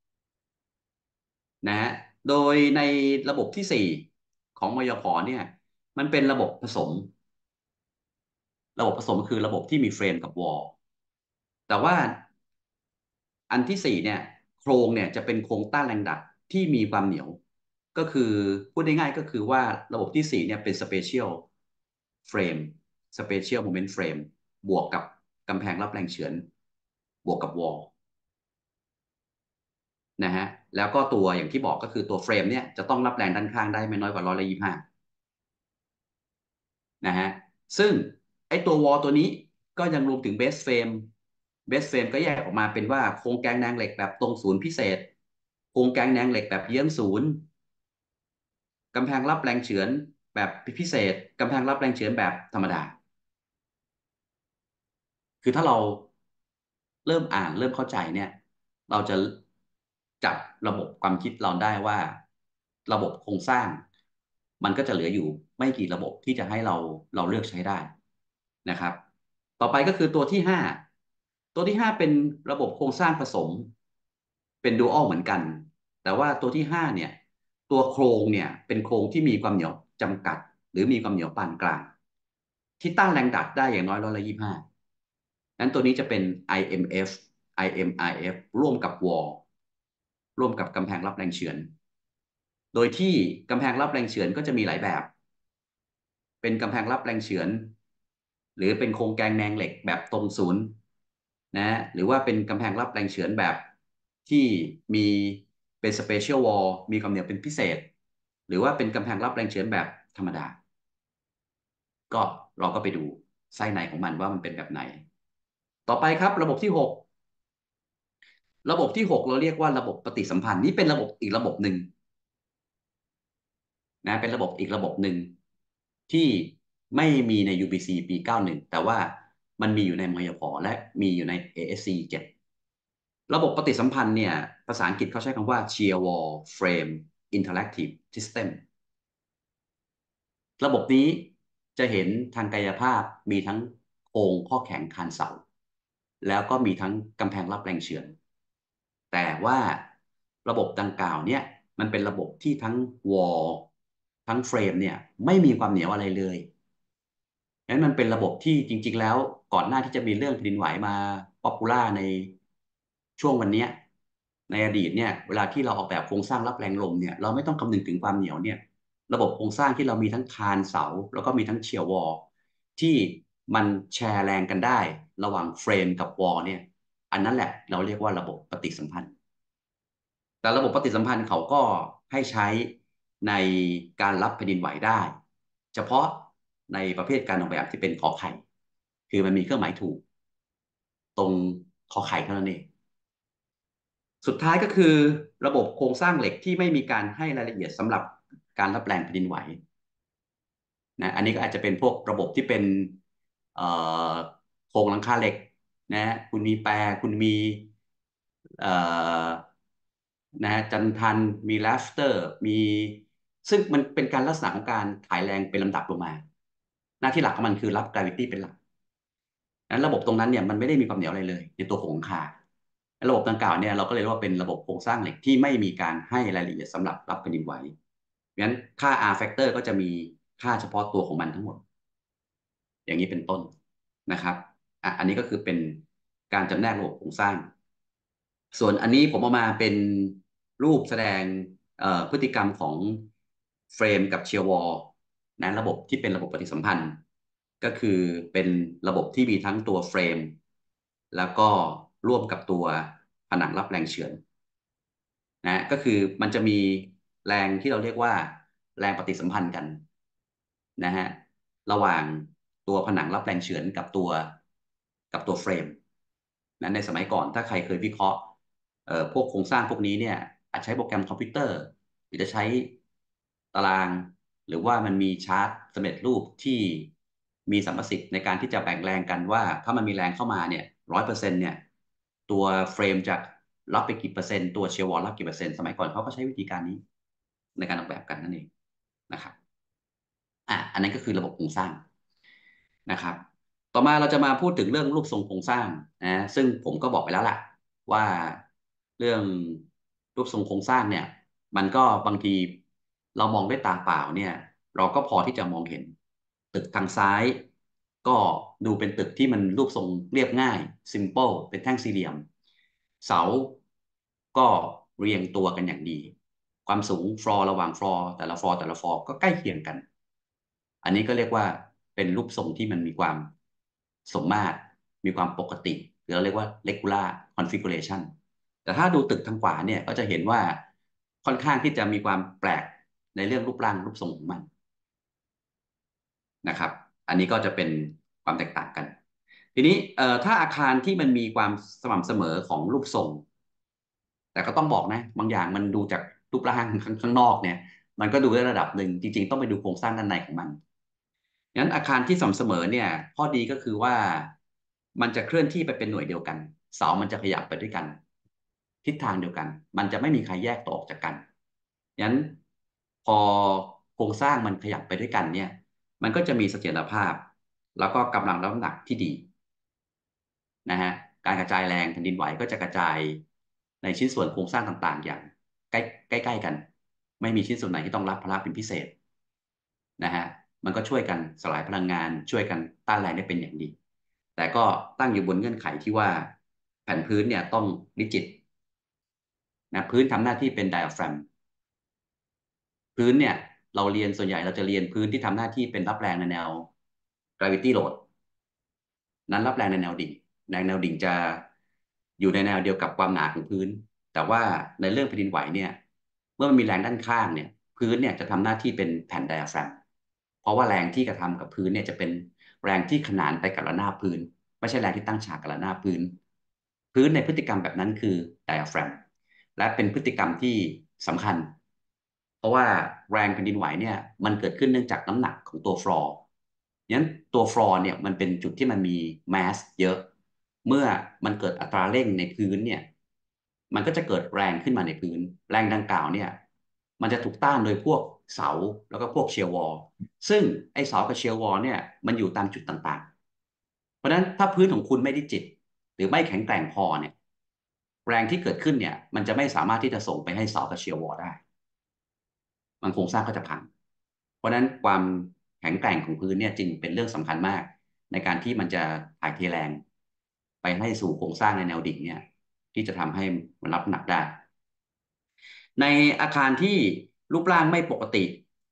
นะฮะโดยในระบบที่สี่ของมยพเนี่ยมันเป็นระบบผสมระบบผสมคือระบบที่มีเฟรมกับวอลแต่ว่าอันที่สี่เนี่ยโครงเนี่ยจะเป็นโครงต้านแรงดัดที่มีความเหนียวก็คือพูดง่ายๆก็คือว่าระบบที่สี่เนี่ยเป็น Spatial Frame Spatial Moment Frame บวกกับกำแพงรับแรงเฉือนบวกกับ Wall นะฮะแล้วก็ตัวอย่างที่บอกก็คือตัวเฟรมเนี่ยจะต้องรับแรงด้านข้างได้ไม่น้อยกว่าร้อยละยี่สิบห้านะฮะซึ่งไอตัว Wall ตัวนี้ก็ยังรวมถึง Base Frame Base Frame ก็แยกออกมาเป็นว่าโครงแกนแนงเหล็กแบบตรงศูนย์พิเศษโครงแกนแนงเหล็กแบบเยื้องศูนย์ กำแพงรับแรงเฉือนแบบพิเศษกำแพงรับแรงเฉือนแบบธรรมดาคือถ้าเราเริ่มอ่านเริ่มเข้าใจเนี่ยเราจะจับระบบความคิดเราได้ว่าระบบโครงสร้างมันก็จะเหลืออยู่ไม่กี่ระบบที่จะให้เราเราเลือกใช้ได้นะครับต่อไปก็คือตัวที่ห้าตัวที่ห้าเป็นระบบโครงสร้างผสมเป็นดูอัลเหมือนกันแต่ว่าตัวที่ห้าเนี่ยตัวโครงเนี่ยเป็นโครงที่มีความเหนียวจำกัดหรือมีความเหนียวปานกลางที่ต้านแรงดัดได้อย่างน้อยร้อยละยี่สิบห้า นั้นตัวนี้จะเป็น ไอ เอ็ม เอฟ ไอ เอ็ม อาร์ เอฟ ร่วมกับ Wall ร่วมกับกำแพงรับแรงเฉือนโดยที่กำแพงรับแรงเฉือนก็จะมีหลายแบบเป็นกำแพงรับแรงเฉือนหรือเป็นโครงแกงแนงเหล็กแบบตรงศูนย์นะหรือว่าเป็นกำแพงรับแรงเฉือนแบบที่มีเป็น Special Wall มีความเหนียวเป็นพิเศษหรือว่าเป็นกำแพงรับแรงเฉือนแบบธรรมดาก็เราก็ไปดูไส้ในของมันว่ามันเป็นแบบไหนต่อไปครับระบบที่หก ระบบที่หกเราเรียกว่าระบบปฏิสัมพันธ์นี่เป็นระบบอีกระบบหนึ่งนะเป็นระบบอีกระบบหนึ่งที่ไม่มีใน ยู บี ซี ปีเก้าสิบเอ็ดแต่ว่ามันมีอยู่ในมยพและมีอยู่ใน เอ เอส ซี เจ็ดระบบปฏิสัมพันธ์เนี่ยภาษาอังกฤษเขาใช้คำว่า Shear Wall Frame Interactive System ระบบนี้จะเห็นทางกายภาพมีทั้งโครงข้อแข็งคานเสาแล้วก็มีทั้งกำแพงรับแรงเฉือนแต่ว่าระบบดังกล่าวเนี่ยมันเป็นระบบที่ทั้งวอลทั้งเฟรมเนี่ยไม่มีความเหนียวอะไรเลยนั้นมันเป็นระบบที่จริงๆแล้วก่อนหน้าที่จะมีเรื่องแผ่นดินไหวมาป๊อปปูล่าในช่วงวันเนี้ยในอดีตเนี่ยเวลาที่เราออกแบบโครงสร้างรับแรงลมเนี่ยเราไม่ต้องคำนึงถึงความเหนียวเนี่ย ระบบโครงสร้างที่เรามีทั้งคานเสาแล้วก็มีทั้งเชียร์วอลที่มันแชร์แรงกันได้ระหว่างเฟรมกับวอลเนี่ยอันนั้นแหละเราเรียกว่าระบบปฏิสัมพันธ์แต่ระบบปฏิสัมพันธ์เขาก็ให้ใช้ในการรับแผ่นดินไหวได้เฉพาะในประเภทการออกแบบที่เป็นขอไข่คือมันมีเครื่องหมายถูกตรงขอไข่เท่านั้นเองสุดท้ายก็คือระบบโครงสร้างเหล็กที่ไม่มีการให้รายละเอียดสำหรับการรับแรงแผ่นดินไหว นะอันนี้ก็อาจจะเป็นพวกระบบที่เป็นเอ่อโครงหลังคาเหล็กนะคุณมีแปรคุณมีเอ่อนะจันทันมีแลฟเตอร์มีซึ่งมันเป็นการลักษณะของการถ่ายแรงเป็นลำดับลงมาหน้าที่หลักของมันคือรับ gravity เป็นหลักนั้นระบบตรงนั้นเนี่ยมันไม่ได้มีความเหนียวอะไรเลยในตัวของหลังคาระบบดังกล่าวเนี่ยเราก็เลยเรียกว่าเป็นระบบโครงสร้างเหล็กที่ไม่มีการให้รายละเอียดสำหรับรับแผ่นดินไหวงั้นค่า R factor ก็จะมีค่าเฉพาะตัวของมันทั้งหมด อย่างนี้เป็นต้นนะครับอ่ะอันนี้ก็คือเป็นการจำแนกระบบโครงสร้าง ส่วนอันนี้ผมเอามาเป็นรูปแสดงเอ่อพฤติกรรมของเฟรมกับเชียร์วอลนะระบบที่เป็นระบบปฏิสัมพันธ์ก็คือเป็นระบบที่มีทั้งตัวเฟรมแล้วก็ร่วมกับตัวผนังรับแรงเฉือนนะก็คือมันจะมีแรงที่เราเรียกว่าแรงปฏิสัมพันธ์กันนะฮะระหว่างตัวผนังรับแรงเฉือนกับตัวกับตัวเฟรมนั้นในสมัยก่อนถ้าใครเคยวิเคราะห์ เอ่อพวกโครงสร้างพวกนี้เนี่ยอาจใช้โปรแกรมคอมพิวเตอร์หรือจะใช้ตารางหรือว่ามันมีชาร์ตสำเร็จรูปที่มีสัมประสิทธิ์ในการที่จะแบ่งแรงกันว่าถ้ามันมีแรงเข้ามาเนี่ยร้อยเปอร์เซ็นต์เนี่ยตัวเฟรมจะรับไปกี่เปอร์เซ็นต์ตัวเชียร์วอลรับกี่เปอร์เซ็นต์สมัยก่อนเขาก็ใช้วิธีการนี้ในการออกแบบกันนั่นเองนะครับอ่ะอันนั้นก็คือระบบโครงสร้าง นะครับต่อมาเราจะมาพูดถึงเรื่องรูปทรงโครงสร้างนะซึ่งผมก็บอกไปแล้วล่ะว่าเรื่องรูปทรงโครงสร้างเนี่ยมันก็บางทีเรามองด้วยตาเปล่าเนี่ยเราก็พอที่จะมองเห็นตึกทางซ้ายก็ดูเป็นตึกที่มันรูปทรงเรียบง่าย simple เป็นแท่งสี่เหลี่ยมเสาก็เรียงตัวกันอย่างดีความสูงฟลอร์ระหว่างฟลอร์แต่ละฟลอร์แต่ละฟลอร์ก็ใกล้เคียงกันอันนี้ก็เรียกว่าเป็นรูปทรงที่มันมีความสมมาตรมีความปกติหรือเราเรียกว่า regular configuration แต่ถ้าดูตึกทางขวาเนี่ยก็จะเห็นว่าค่อนข้างที่จะมีความแปลกในเรื่องรูปร่างรูปทรงของมันนะครับอันนี้ก็จะเป็นความแตกต่างกันทีนี้เอ่อถ้าอาคารที่มันมีความสม่ำเสมอของรูปทรงแต่ก็ต้องบอกนะบางอย่างมันดูจากรูปร่างข้างข้างนอกเนี่ยมันก็ดูได้ระดับหนึ่งจริงๆต้องไปดูโครงสร้างด้านในของมันงั้นอาคารที่สม่ำเสมอเนี่ยข้อดีก็คือว่ามันจะเคลื่อนที่ไปเป็นหน่วยเดียวกันเสามันจะขยับไปด้วยกันทิศทางเดียวกันมันจะไม่มีใครแยกตัวออกจากกันงั้นพอโครงสร้างมันขยับไปด้วยกันเนี่ยมันก็จะมีเสถียรภาพแล้วก็กำลังและน้ำหนักที่ดีนะฮะการกระจายแรงแผ่นดินไหวก็จะกระจายในชิ้นส่วนโครงสร้างต่างๆอย่างใกล้ใกล้ๆกันไม่มีชิ้นส่วนไหนที่ต้องรับภาระเป็นพิเศษนะฮะมันก็ช่วยกันสลายพลังงานช่วยกันต้านแรงได้เป็นอย่างดีแต่ก็ตั้งอยู่บนเงื่อนไขที่ว่าแผ่นพื้นเนี่ยต้องริจิดนะพื้นทำหน้าที่เป็นไดอะแฟรม พื้นเนี่ยเราเรียนส่วนใหญ่เราจะเรียนพื้นที่ทำหน้าที่เป็นรับแรงในแนว gravity load นั้นรับแรงในแนวดิ่งแรงแนวดิ่งจะอยู่ในแนวเดียวกับความหนาของพื้นแต่ว่าในเรื่องแผ่นดินไหวเนี่ยเมื่อมันมีแรงด้านข้างเนี่ยพื้นเนี่ยจะทำหน้าที่เป็นแผ่นไดอะแฟรมเพราะว่าแรงที่กระทำกับพื้นเนี่ยจะเป็นแรงที่ขนานไปกับระนาบพื้นไม่ใช่แรงที่ตั้งฉากกับระนาบพื้นพื้นในพฤติกรรมแบบนั้นคือไดอะแฟรมและเป็นพฤติกรรมที่สำคัญ เพราะว่าแรงแผ่นดินไหวเนี่ยมันเกิดขึ้นเนื่องจากน้ำหนักของตัวฟลอร์งั้นตัวฟลอร์เนี่ยมันเป็นจุดที่มันมีแมสเยอะเมื่อมันเกิดอัตราเร่งในพื้นเนี่ยมันก็จะเกิดแรงขึ้นมาในพื้นแรงดังกล่าวเนี่ยมันจะถูกต้านโดยพวกเสาแล้วก็พวกเชียร์วอลซึ่งไอ้เสากับเชียร์วอลเนี่ยมันอยู่ตามจุดต่างๆเพราะฉะนั้นถ้าพื้นของคุณไม่ได้จิตหรือไม่แข็งแกร่งพอเนี่ยแรงที่เกิดขึ้นเนี่ยมันจะไม่สามารถที่จะส่งไปให้เสากับเชียร์วอลได้ มันโครงสร้างก็จะพังเพราะฉะนั้นความแข็งแกร่งของพื้นเนี่ยจึงเป็นเรื่องสำคัญมากในการที่มันจะถ่ายเทแรงไปให้สู่โครงสร้างในแนวดิ่งเนี่ยที่จะทำให้มันรับหนักได้ในอาคารที่รูปร่างไม่ปกติ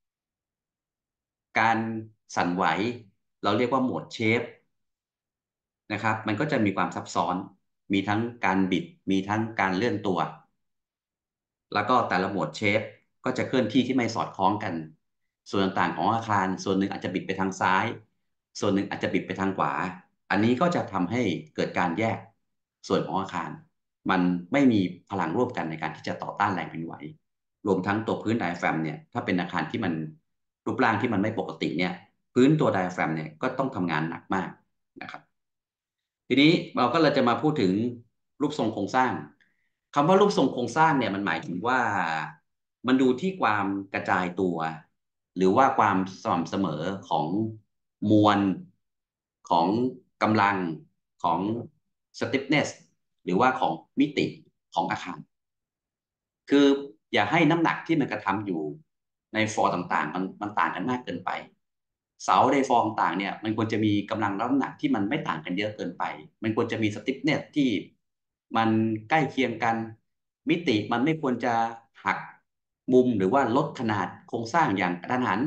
การสั่นไหวเราเรียกว่าโหมดเชฟนะครับมันก็จะมีความซับซ้อนมีทั้งการบิดมีทั้งการเลื่อนตัวแล้วก็แต่ละโหมดเชฟก็จะเคลื่อนที่ที่ไม่สอดคล้องกันส่วนต่างๆของอาคารส่วนหนึ่งอาจจะบิดไปทางซ้ายส่วนหนึ่งอาจจะบิดไปทางขวาอันนี้ก็จะทำให้เกิดการแยกส่วนของอาคารมันไม่มีพลังร่วมกันในการที่จะต่อต้านแรงแผ่นดินไหวรวมทั้งตัวพื้นไดอะแฟรมเนี่ยถ้าเป็นอาคารที่มันรูปร่างที่มันไม่ปกติเนี่ยพื้นตัวไดอะแฟรมเนี่ยก็ต้องทำงานหนักมากนะครับ ทีนี้เราก็เลยจะมาพูดถึงรูปทรงโครงสร้างคำว่ารูปทรงโครงสร้างเนี่ยมันหมายถึงว่ามันดูที่ความกระจายตัวหรือว่าความสม่ำเสมอของมวลของกำลังของ stiffness หรือว่าของมิติของอาคาร คืออย่าให้น้ำหนักที่มันกระทำอยู่ในฟอร์ต่างๆมันมันต่างกันมากเกินไปเสาในฟอร์ต่างๆเนี่ยมันควรจะมีกำลังน้ำหนักที่มันไม่ต่างกันเยอะเกินไปมันควรจะมีสติ๊กเนสที่มันใกล้เคียงกันมิติมันไม่ควรจะหักมุมหรือว่าลดขนาดโครงสร้างอย่างกระทันหัน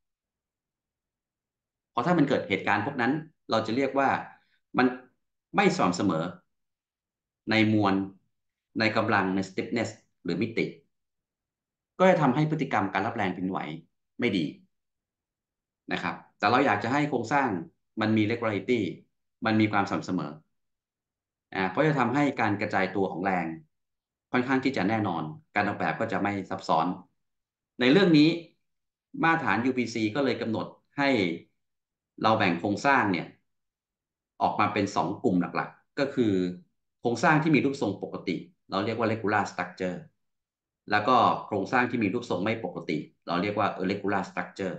เพราะถ้ามันเกิดเหตุการณ์พวกนั้นเราจะเรียกว่ามันไม่สม่ำเสมอในมวลในกำลังใน stiffness หรือมิติ ก็จะทำให้พฤติกรรมการรับแรงแผ่นดินไหวไม่ดีนะครับแต่เราอยากจะให้โครงสร้างมันมี regularity มันมีความสม่ำเสมออ่าเพราะจะทำให้การกระจายตัวของแรงค่อนข้างที่จะแน่นอนการออกแบบก็จะไม่ซับซ้อนในเรื่องนี้มาตรฐาน ยู พี ซี ก็เลยกำหนดให้เราแบ่งโครงสร้างเนี่ยออกมาเป็นสองกลุ่มหลักๆก็คือโครงสร้างที่มีรูปทรงปกติเราเรียกว่า regular structure แล้วก็โครงสร้างที่มีรูปทรงไม่ปกติเราเรียกว่า irregular structure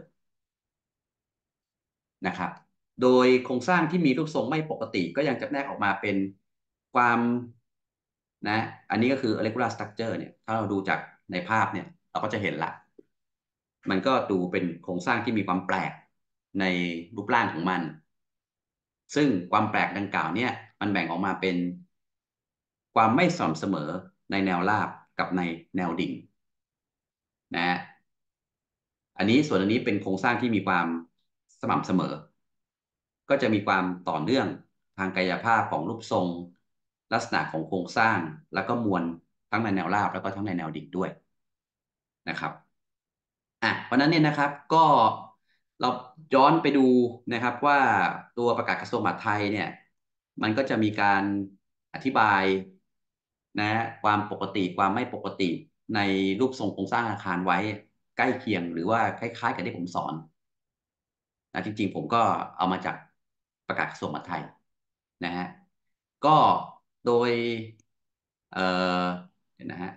นะครับโดยโครงสร้างที่มีรูปทรงไม่ปกติก็ยังจำแนกออกมาเป็นความนะอันนี้ก็คือ irregular structure เนี่ยถ้าเราดูจากในภาพเนี่ยเราก็จะเห็นละมันก็ดูเป็นโครงสร้างที่มีความแปลกในรูปร่างของมันซึ่งความแปลกดังกล่าวเนี่ยมันแบ่งออกมาเป็นความไม่สม่ำเสมอในแนวราบกับในแนวดิ่งนะฮะอันนี้ส่วนอันนี้เป็นโครงสร้างที่มีความสม่ำเสมอก็จะมีความต่อเนื่องทางกายภาพของรูปทรงลักษณะของโครงสร้างแล้วก็มวลทั้งในแนวราบแล้วก็ทั้งในแนวดิ่งด้วยนะครับอ่ะเพราะนั้นเนี่ยนะครับก็เราย้อนไปดูนะครับว่าตัวประกาศกระทรวงมหาดไทยเนี่ยมันก็จะมีการอธิบายนะความปกติความไม่ปกติในรูปทรงโครงสร้างอาคารไว้ใกล้เคียงหรือว่าคล้ายๆกับที่ผมสอนนะจริงๆผมก็เอามาจากประกาศกระทรวงมหาดไทยนะฮะก็โดยเอ่อเดี๋ยวนะฮะ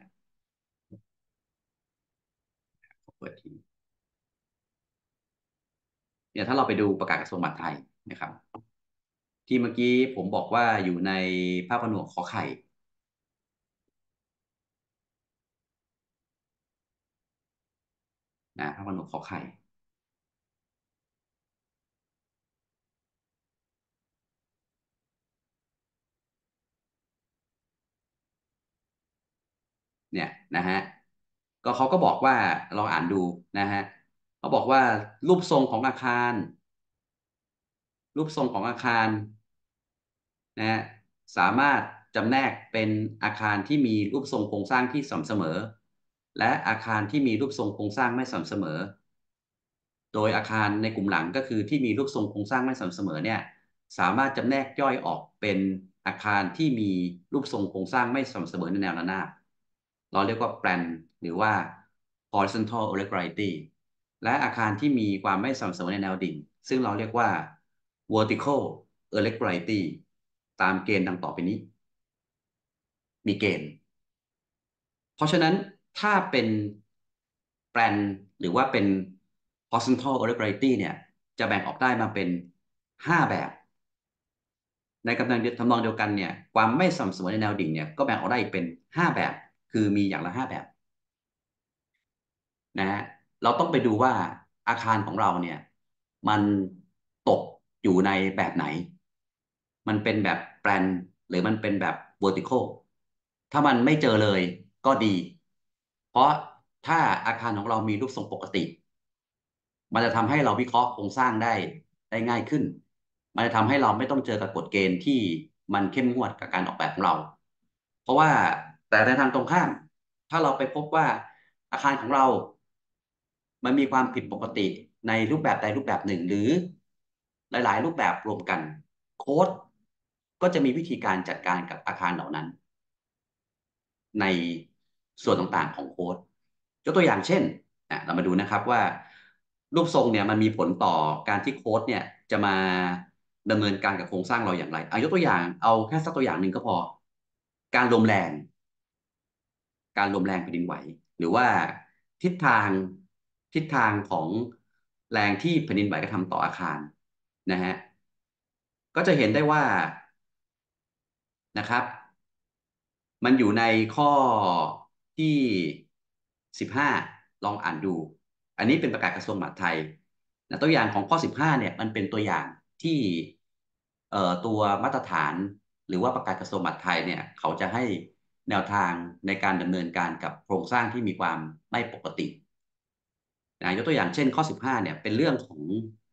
ขอเปิดทีเนี่ยถ้าเราไปดูประกาศกระทรวงมหาดไทยนะครับที่เมื่อกี้ผมบอกว่าอยู่ในภาคผนวกขอไข่นะภาคผนวกขอไข่เนี่ยนะฮะก็เขาก็บอกว่าลองอ่านดูนะฮะเขาบอกว่ารูปทรงของอาคารรูปทรงของอาคารนะฮะสามารถจำแนกเป็นอาคารที่มีรูปทรงโครงสร้างที่สม่ำเสมอและอาคารที่มีรูปทรงโครงสร้างไม่สม่ำเสมอ โดยอาคารในกลุ่มหลังก็คือที่มีรูปทรงโครงสร้างไม่สม่ำเสมอเนี่ยสามารถจำแนกย่อยออกเป็นอาคารที่มีรูปทรงโครงสร้างไม่สม่ำเสมอในแนวระนาบเราเรียกว่า plan หรือว่า horizontal irregularity และอาคารที่มีความไม่สม่ำเสมอในแนวดิ่งซึ่งเราเรียกว่า vertical irregularity ตามเกณฑ์ดังต่อไปนี้มีเกณฑ์ เพราะฉะนั้นถ้าเป็นแปลนหรือว่าเป็น horizontal irregularity เนี่ยจะแบ่งออกได้มาเป็นห้าแบบในกำลังทำนองเดียวกันเนี่ยความไม่สม่ำเสมอในแนวดิ่งเนี่ยก็แบ่งออกได้อีกเป็นห้าแบบคือมีอย่างละห้าแบบนะฮะเราต้องไปดูว่าอาคารของเราเนี่ยมันตกอยู่ในแบบไหนมันเป็นแบบแปลนหรือมันเป็นแบบ vertical ถ้ามันไม่เจอเลยก็ดีเพราะถ้าอาคารของเรามีรูปทรงปกติมันจะทำให้เราวิเคราะห์โครงสร้างได้ได้ง่ายขึ้นมันจะทำให้เราไม่ต้องเจอกับกฎเกณฑ์ที่มันเข้มงวดกับการออกแบบของเราเพราะว่าแต่ในทางตรงข้ามถ้าเราไปพบว่าอาคารของเรามันมีความผิดปกติในรูปแบบใดรูปแบบหนึ่งหรือหลายๆรูปแบบรวมกันโค้ดก็จะมีวิธีการจัดการกับอาคารเหล่านั้น ในส่วนต่างๆของโค้ดยกตัวอย่างเช่นอ่ะเรามาดูนะครับว่ารูปทรงเนี่ยมันมีผลต่อการที่โค้ดเนี่ยจะมาดำเนินการกับโครงสร้างเราอย่างไรเอายกตัวอย่างเอาแค่สักตัวอย่างหนึ่งก็พอการลมแรงการลมแรงแผ่นดินไหวหรือว่าทิศทางทิศทางของแรงที่แผ่นดินไหวกระทำต่ออาคารนะฮะก็จะเห็นได้ว่านะครับ มันอยู่ในข้อที่สิบห้าลองอ่านดู อันนี้เป็นประกาศกระทรวงมหาดไทยนะตัวอย่างของข้อสิบห้าเนี่ยมันเป็นตัวอย่างที่เอ่อตัวมาตรฐานหรือว่าประกาศกระทรวงมหาดไทยเนี่ยเขาจะให้แนวทางในการดำเนินการกับโครงสร้างที่มีความไม่ปกตินะยกตัวอย่างเช่นข้อสิบห้าเนี่ยเป็นเรื่องของ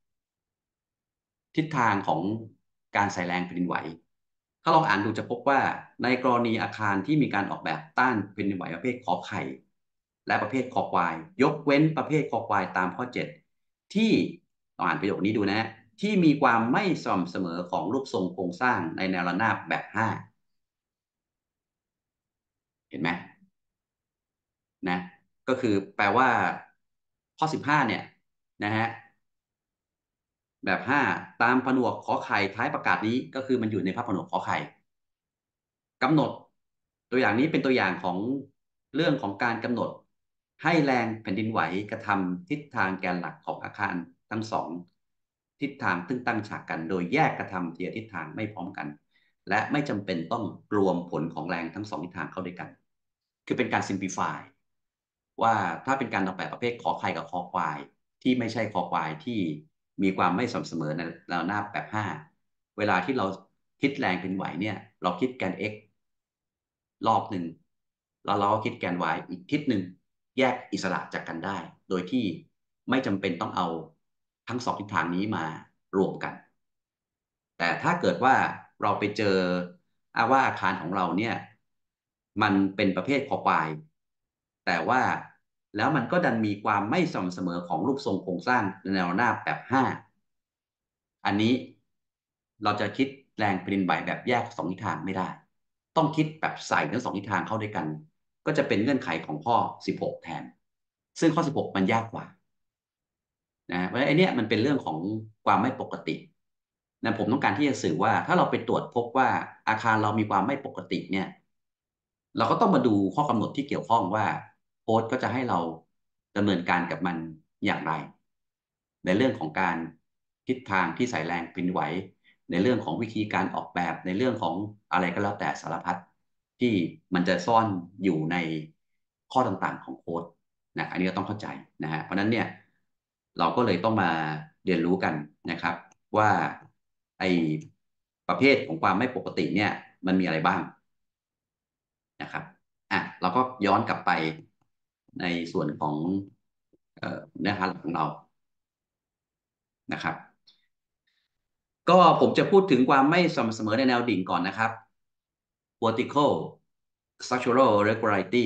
ทิศทางของการใส่แรงแผ่นดินไหว ถ้าลองอ่านดูจะพบว่าในกรณีอาคารที่มีการออกแบบต้านแผ่นดินไหวประเภทขอไข่และประเภทคอควายยกเว้นประเภทคอควายตามข้อเจ็ดที่ลองอ่านประโยคนี้ดูนะที่มีความไม่สม่ำเสมอของรูปทรงโครงสร้างในแนวระนาบแบบห้าเห็นไหมนะก็คือแปลว่าข้อสิบห้าเนี่ยนะฮะ แบบห้าตามผนวกขอไข่ท้ายประกาศนี้ก็คือมันอยู่ในพระผนวกขอไข่กำหนดตัวอย่างนี้เป็นตัวอย่างของเรื่องของการกำหนดให้แรงแผ่นดินไหวกระทำทิศทางแกนหลักของอาคารทั้งสองทิศทางซึ่งตั้งฉากกันโดยแยกกระทำทีละทิศทางไม่พร้อมกันและไม่จำเป็นต้องรวมผลของแรงทั้งสองทิศทางเข้าด้วยกันคือเป็นการ simplify ว่าถ้าเป็นการออกแบบประเภทขอไข่กับคอควายที่ไม่ใช่คอควายที่มีความไม่สม่ำเสมอในแนวหน้าแบบห้าเวลาที่เราคิดแรงเป็นไหวเนี่ยเราคิดแกน x รอบหนึ่งแล้วเราก็คิดแกน y อีกทิศหนึ่งแยกอิสระจากกันได้โดยที่ไม่จำเป็นต้องเอาทั้งสองทิศทางนี้มารวมกันแต่ถ้าเกิดว่าเราไปเจออาว่าอาคารของเราเนี่ยมันเป็นประเภทคอควายแต่ว่าแล้วมันก็ดันมีความไม่สม่ำเสมอของรูปทรงโครงสร้างแนวหน้าแบบห้าอันนี้เราจะคิดแรงแผ่นดินไหวแบบแยกสองทิศทางไม่ได้ต้องคิดแบบใส่ทั้งสองทิศทางเข้าด้วยกันก็จะเป็นเงื่อนไขของข้อสิบหกแทนซึ่งข้อสิบหกมันยากกว่า นะเพราะฉะนั้นไอ้นี่มันเป็นเรื่องของความไม่ปกตินะผมต้องการที่จะสื่อว่าถ้าเราไปตรวจพบว่าอาคารเรามีความไม่ปกติเนี่ยเราก็ต้องมาดูข้อกำหนดที่เกี่ยวข้องว่าโค้ดก็จะให้เราดำเนินการกับมันอย่างไรในเรื่องของการทิศทางที่ใส่แรงเป็นไหวในเรื่องของวิธีการออกแบบในเรื่องของอะไรก็แล้วแต่สารพัดที่มันจะซ่อนอยู่ในข้อต่างๆของโค้ด นะอันนี้ก็ต้องเข้าใจนะฮะเพราะนั้นเนี่ยเราก็เลยต้องมาเรียนรู้กันนะครับว่าไอ้ประเภทของความไม่ปกติเนี่ยมันมีอะไรบ้างนะครับอ่ะเราก็ย้อนกลับไปในส่วนของเอ่อเนื้อหาหลักของเรานะครับก็ผมจะพูดถึงความไม่สม่ำเสมอในแนวดิ่งก่อนนะครับ vertical structural irregularity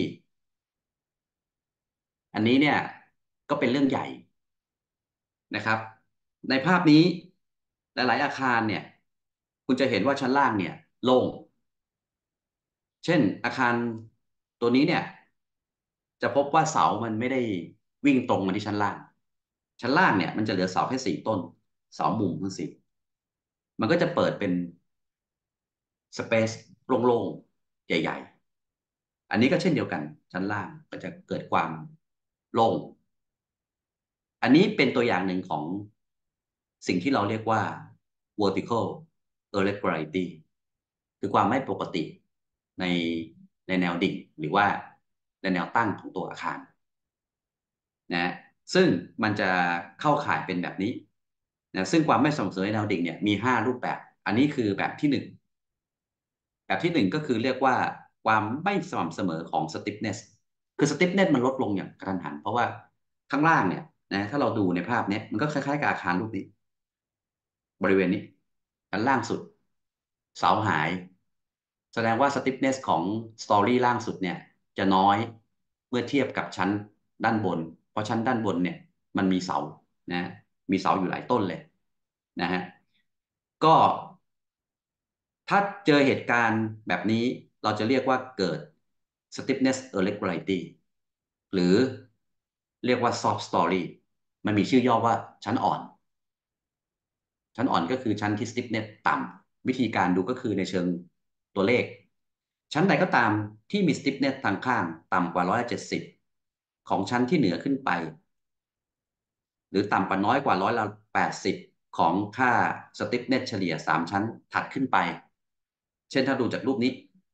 อันนี้เนี่ยก็เป็นเรื่องใหญ่ นะครับในภาพนี้หลายๆอาคารเนี่ยคุณจะเห็นว่าชั้นล่างเนี่ยโล่งเช่นอาคารตัวนี้เนี่ยจะพบว่าเสามันไม่ได้วิ่งตรงมาที่ชั้นล่างชั้นล่างเนี่ยมันจะเหลือเสาแค่สี่ต้นเสามุมทั้งสี่มันก็จะเปิดเป็นสเปซโล่งๆใหญ่ๆอันนี้ก็เช่นเดียวกันชั้นล่างก็จะเกิดความโล่ง อันนี้เป็นตัวอย่างหนึ่งของสิ่งที่เราเรียกว่า vertical irregularity คือความไม่ปกติในในแนวดิ่งหรือว่าในแนวตั้งของตัวอาคารนะซึ่งมันจะเข้าข่ายเป็นแบบนี้นะซึ่งความไม่สม่ำเสมอในแนวดิ่งเนี่ยมีห้ารูปแบบอันนี้คือแบบที่หนึ่งแบบที่หนึ่งก็คือเรียกว่าความไม่สม่ำเสมอของ stiffness คือ stiffness มันลดลงอย่างกระทันหันเพราะว่าข้างล่างเนี่ยนะถ้าเราดูในภาพเนี้ยมันก็คล้ายๆกับอาคารรูปนี้บริเวณนี้อันล่างสุดเสาหายแสดงว่า stiffness ของสตอรี่ล่างสุดเนี่ยจะน้อยเมื่อเทียบกับชั้นด้านบนเพราะชั้นด้านบนเนี่ยมันมีเสานะมีเสาอยู่หลายต้นเลยนะฮะก็ถ้าเจอเหตุการณ์แบบนี้เราจะเรียกว่าเกิด stiffness irregularity หรือเรียกว่า soft story มันมีชื่อย่อว่าชั้นอ่อน ชั้นอ่อนก็คือชั้นที่ stiffness ต่ำวิธีการดูก็คือในเชิงตัวเลขชั้นใดก็ตามที่มี stiffness ทางข้างต่ำกว่าร้อยละเจ็ดสิบของชั้นที่เหนือขึ้นไปหรือต่ำกว่าน้อยกว่าร้อยละแปดสิบของค่า stiffness เฉลี่ยสามชั้นถัดขึ้นไปเช่นถ้าดูจากรูปนี้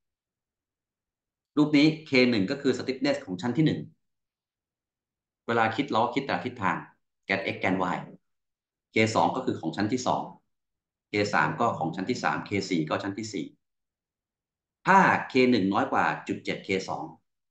รูปนี้ เค หนึ่ง ก็คือ stiffness ของชั้นที่หนึ่งเวลาคิดเราก็คิดแต่ทิศทางแกน x แกน y เค สอง ก็คือของชั้นที่สอง เค สาม ก็ของชั้นที่สาม เค สี่ ก็ชั้นที่สี่ ถ้า เค หนึ่ง น้อยกว่า 0.7 เค สอง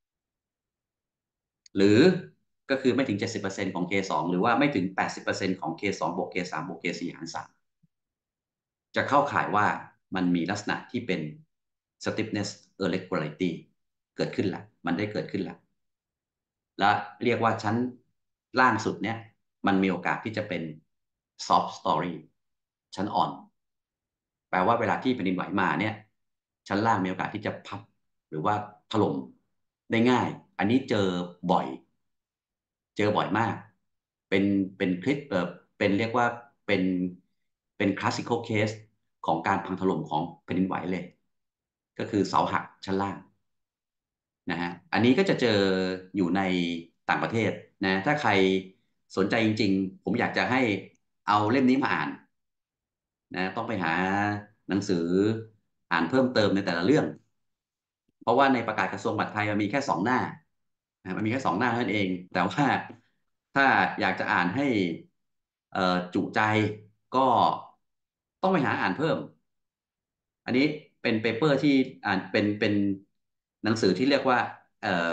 หรือก็คือไม่ถึง เจ็ดสิบเปอร์เซ็นต์ ของ เค สอง หรือว่าไม่ถึง แปดสิบเปอร์เซ็นต์ ของ เค สอง บวก เค สาม บวก เค สี่ หาร สาม จะเข้าข่ายว่ามันมีลักษณะที่เป็น stiffness irregularity เกิดขึ้นละมันได้เกิดขึ้นละและเรียกว่าชั้นล่างสุดเนี่ยมันมีโอกาสที่จะเป็น soft story ชั้นอ่อนแปลว่าเวลาที่แผ่นดินไหวมาเนี่ยชั้นล่างมีโอกาสที่จะพับหรือว่าถล่มได้ง่ายอันนี้เจอบ่อยเจอบ่อยมากเป็นเป็นคลิปเออเป็นเรียกว่าเป็นเป็นคลาสสิคอลเคสของการพังถล่มของแผ่นดินไหวเลยก็คือเสาหักชั้นล่าง นะฮะอันนี้ก็จะเจออยู่ในต่างประเทศนะถ้าใครสนใจจริงๆผมอยากจะให้เอาเล่มนี้มาอ่านนะต้องไปหาหนังสืออ่านเพิ่มเติมในแต่ละเรื่องเพราะว่าในประกาศกระทรวงมหาดไทยมันมีแค่สองหน้านะมันมีแค่สองหน้าเท่านั้นเองแต่ว่าถ้าอยากจะอ่านให้เอ่อจุใจก็ต้องไปหาอ่านเพิ่ม อันนี้เป็นเปเปอร์ที่อ่านเป็นเป็นหนังสือที่เรียกว่าเอ่อ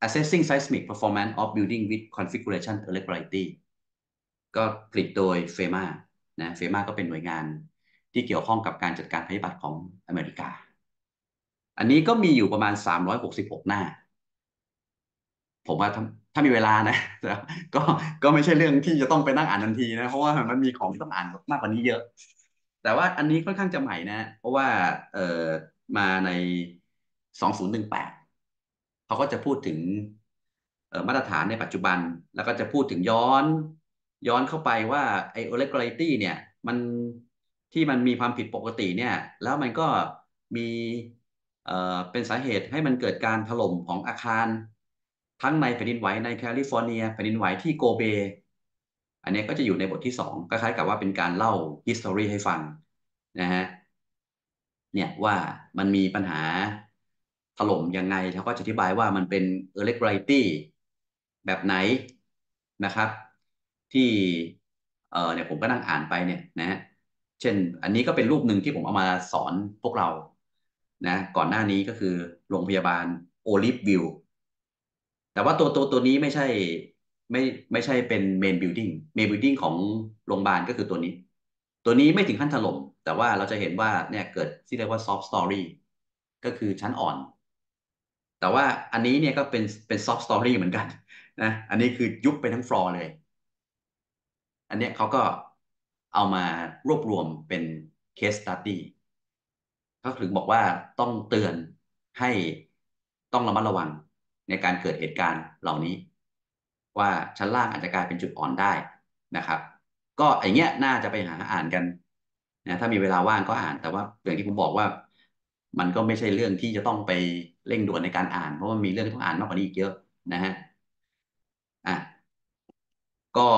assessing seismic performance of building with configuration irregularity ก็ผลิตโดยเฟมานะเฟมาก็เป็นหน่วยงานที่เกี่ยวข้องกับการจัดการภัยพิบัติของอเมริกาอันนี้ก็มีอยู่ประมาณสามร้อยหกสิบหกหน้าผมว่าถ้าถ้ามีเวลานะก็ก็ไม่ใช่เรื่องที่จะต้องไปนั่งอ่านทันทีนะเพราะว่ามันมีของที่ต้องอ่านมากกว่านี้เยอะแต่ว่าอันนี้ค่อนข้างจะใหม่นะเพราะว่าเอ่อมาในสองพันสิบแปดเขาก็จะพูดถึงเอ่อมาตรฐานในปัจจุบันแล้วก็จะพูดถึงย้อนย้อนเข้าไปว่าไอ้ irregularity เนี่ยมันที่มันมีความผิดปกติเนี่ยแล้วมันก็มีเอ่อเป็นสาเหตุให้มันเกิดการถล่มของอาคารทั้งในแผ่นดินไหวในแคลิฟอร์เนียแผ่นดินไหวที่โกเบอันนี้ก็จะอยู่ในบทที่สองคล้ายๆกับว่าเป็นการเล่า history ให้ฟังนะฮะ เนี่ยว่ามันมีปัญหาถล่มยังไงเขาก็จะอธิบายว่ามันเป็น irregularity แบบไหนนะครับที่เออเนี่ยผมก็นั่งอ่านไปเนี่ยนะเช่นอันนี้ก็เป็นรูปหนึ่งที่ผมเอามาสอนพวกเรานะก่อนหน้านี้ก็คือโรงพยาบาลโอลิฟวิวแต่ว่าตัวตัวตัวนี้ไม่ใช่ไม่ไม่ใช่เป็นเมนบิลดิ้งเมนบิลดิ้งของโรงพยาบาลก็คือตัวนี้ ตัวนี้ไม่ถึงขั้นถล่มแต่ว่าเราจะเห็นว่าเนี่ยเกิดที่เรียกว่าซอฟต์สตอรี่ก็คือชั้นอ่อนแต่ว่าอันนี้เนี่ยก็เป็นเป็นซอฟต์สตอรี่เหมือนกันนะอันนี้คือยุบไปทั้งฟลอร์เลยอันเนี้ยเขาก็เอามารวบรวมเป็น case study เขาถึงบอกว่าต้องเตือนให้ต้องระมัดระวังในการเกิดเหตุการณ์เหล่านี้ว่าชั้นล่างอาจจะกลายเป็นจุดอ่อนได้นะครับก็ไอเงี้ยน่าจะไปหาอ่านกันนะถ้ามีเวลาว่างก็อ่านแต่ว่าอย่างที่ผมบอกว่ามันก็ไม่ใช่เรื่องที่จะต้องไปเร่งด่วนในการอ่านเพราะว่ามีเรื่องที่ต้องอ่านมากกว่านี้อีกเยอะนะฮะอ่ะก็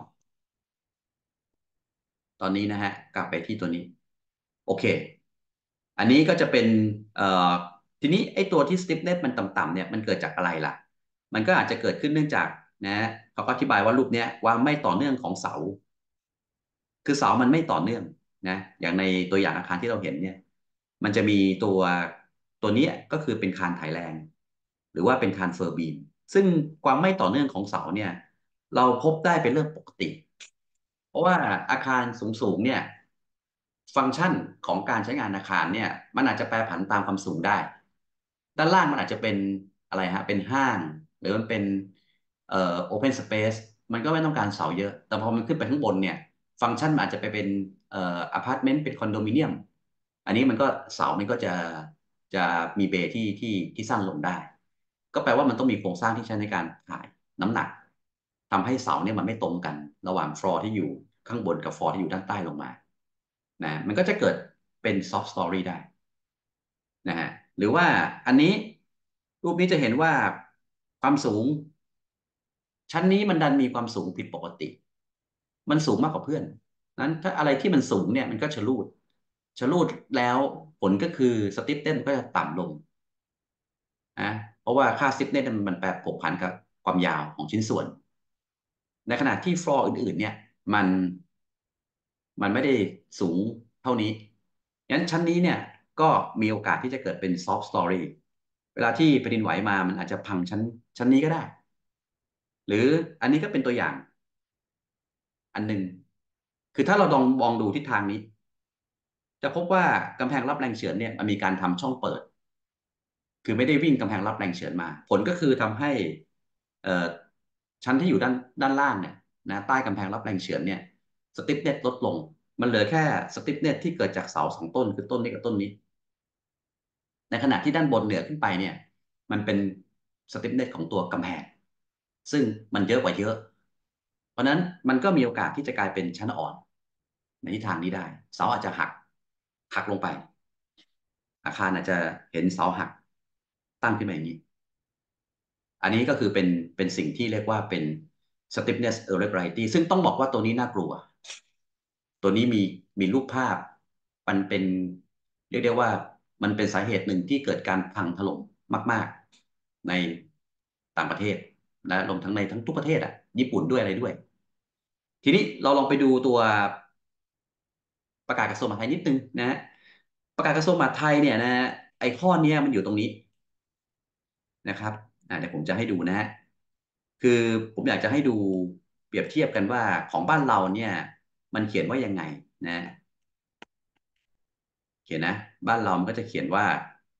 ตอนนี้นะฮะกลับไปที่ตัวนี้โอเค อันนี้ก็จะเป็นเอ่อทีนี้ไอ้ตัวที่ stiffness มันต่ำๆเนี่ยมันเกิดจากอะไรล่ะมันก็อาจจะเกิดขึ้นเนื่องจากนะเขาก็อธิบายว่ารูปเนี้ยวางไม่ต่อเนื่องของเสาคือเสามันไม่ต่อเนื่องนะอย่างในตัวอย่างอาคารที่เราเห็นเนี่ยมันจะมีตัวตัวนี้ก็คือเป็นคานไถแรงหรือว่าเป็นคานเฟอร์บีมซึ่งความไม่ต่อเนื่องของเสาเนี่ยเราพบได้เป็นเรื่องปกติ เพราะว่าอาคารสูงๆเนี่ยฟังก์ชันของการใช้งานอาคารเนี่ยมันอาจจะแปรผันตามความสูงได้ด้านล่างมันอาจจะเป็นอะไรฮะเป็นห้างหรือมันเป็นเอ่อโอเพนสเปซมันก็ไม่ต้องการเสาเยอะแต่พอมันขึ้นไปข้างบนเนี่ยฟังก์ชันมันอาจจะไปเป็นเอ่ออพาร์ตเมนต์เป็นคอนโดมิเนียมอันนี้มันก็เสามันก็จะจะมีเบที่ที่ที่สั้นลงได้ก็แปลว่ามันต้องมีโครงสร้างที่ใช้ในการถ่ายน้ำหนักทำให้เสาเนี่ยมันไม่ตรงกันระหว่างฟลอร์ที่อยู่ ข้างบนกับฟอร์ที่อยู่ด้านใต้ลงมานะมันก็จะเกิดเป็นซอฟต์สตอรี่ได้นะฮะหรือว่าอันนี้รูปนี้จะเห็นว่าความสูงชั้นนี้มันดันมีความสูงผิดปกติมันสูงมากกว่าเพื่อนนั้นถ้าอะไรที่มันสูงเนี่ยมันก็ชะลูดชะลูดแล้วผลก็คือสติฟเนสก็จะต่ำลงนะเพราะว่าค่าสติฟเนสมันแปรผกผันกับความยาวของชิ้นส่วนในขณะที่ฟลอร์อื่นๆเนี่ยมัน มันไม่ได้สูงเท่านี้งั้นชั้นนี้เนี่ยก็มีโอกาสที่จะเกิดเป็นซอฟต์สตอรี่เวลาที่แผ่นดินไหวมามันอาจจะพังชั้นชั้นนี้ก็ได้หรืออันนี้ก็เป็นตัวอย่างอันหนึ่งคือถ้าเราลองมองดูทิศทางนี้จะพบว่ากำแพงรับแรงเฉือนเนี่ยมันมีการทำช่องเปิดคือไม่ได้วิ่งกำแพงรับแรงเฉือนมาผลก็คือทำให้เอ่อชั้นที่อยู่ด้านด้านล่างเนี่ยนะใต้กำแพงรับแรงเฉือนเนี่ยสติฟเน็ตลดลงมันเหลือแค่สติฟเน็ตที่เกิดจากเสาสองต้นคือต้นนี้กับต้นนี้ ในขณะที่ด้านบนเหนือขึ้นไปเนี่ยมันเป็นสติฟเนสของตัวกำแพงซึ่งมันเยอะกว่าเยอะเพราะนั้นมันก็มีโอกาสที่จะกลายเป็นชั้นอ่อนในทิศทางนี้ได้เสาอาจจะหักหักลงไปอาคารอาจจะเห็นเสาหักตั้งขึ้นมาอย่างนี้อันนี้ก็คือเป็นเป็นสิ่งที่เรียกว่าเป็น stiffness irregularity ซึ่งต้องบอกว่าตัวนี้น่ากลัว ตัวนี้มีมีรูปภาพมันเป็นเรียกได้ว่ามันเป็นสาเหตุหนึ่งที่เกิดการพังถล่มมากๆในต่างประเทศและรวมทั้งในทั้งทุกประเทศอ่ะญี่ปุ่นด้วยอะไรด้วยทีนี้เราลองไปดูตัวประกาศกระทรวงมหาดไทยนิดนึงนะฮะประกาศกระทรวงมหาดไทยเนี่ยนะไอ้ข้อเนี้ยมันอยู่ตรงนี้นะครับอ่าเดี๋ยวผมจะให้ดูนะฮะคือผมอยากจะให้ดูเปรียบเทียบกันว่าของบ้านเราเนี่ยมันเขียนว่ายังไงนะเขียนนะบ้านเรามันก็จะเขียนว่า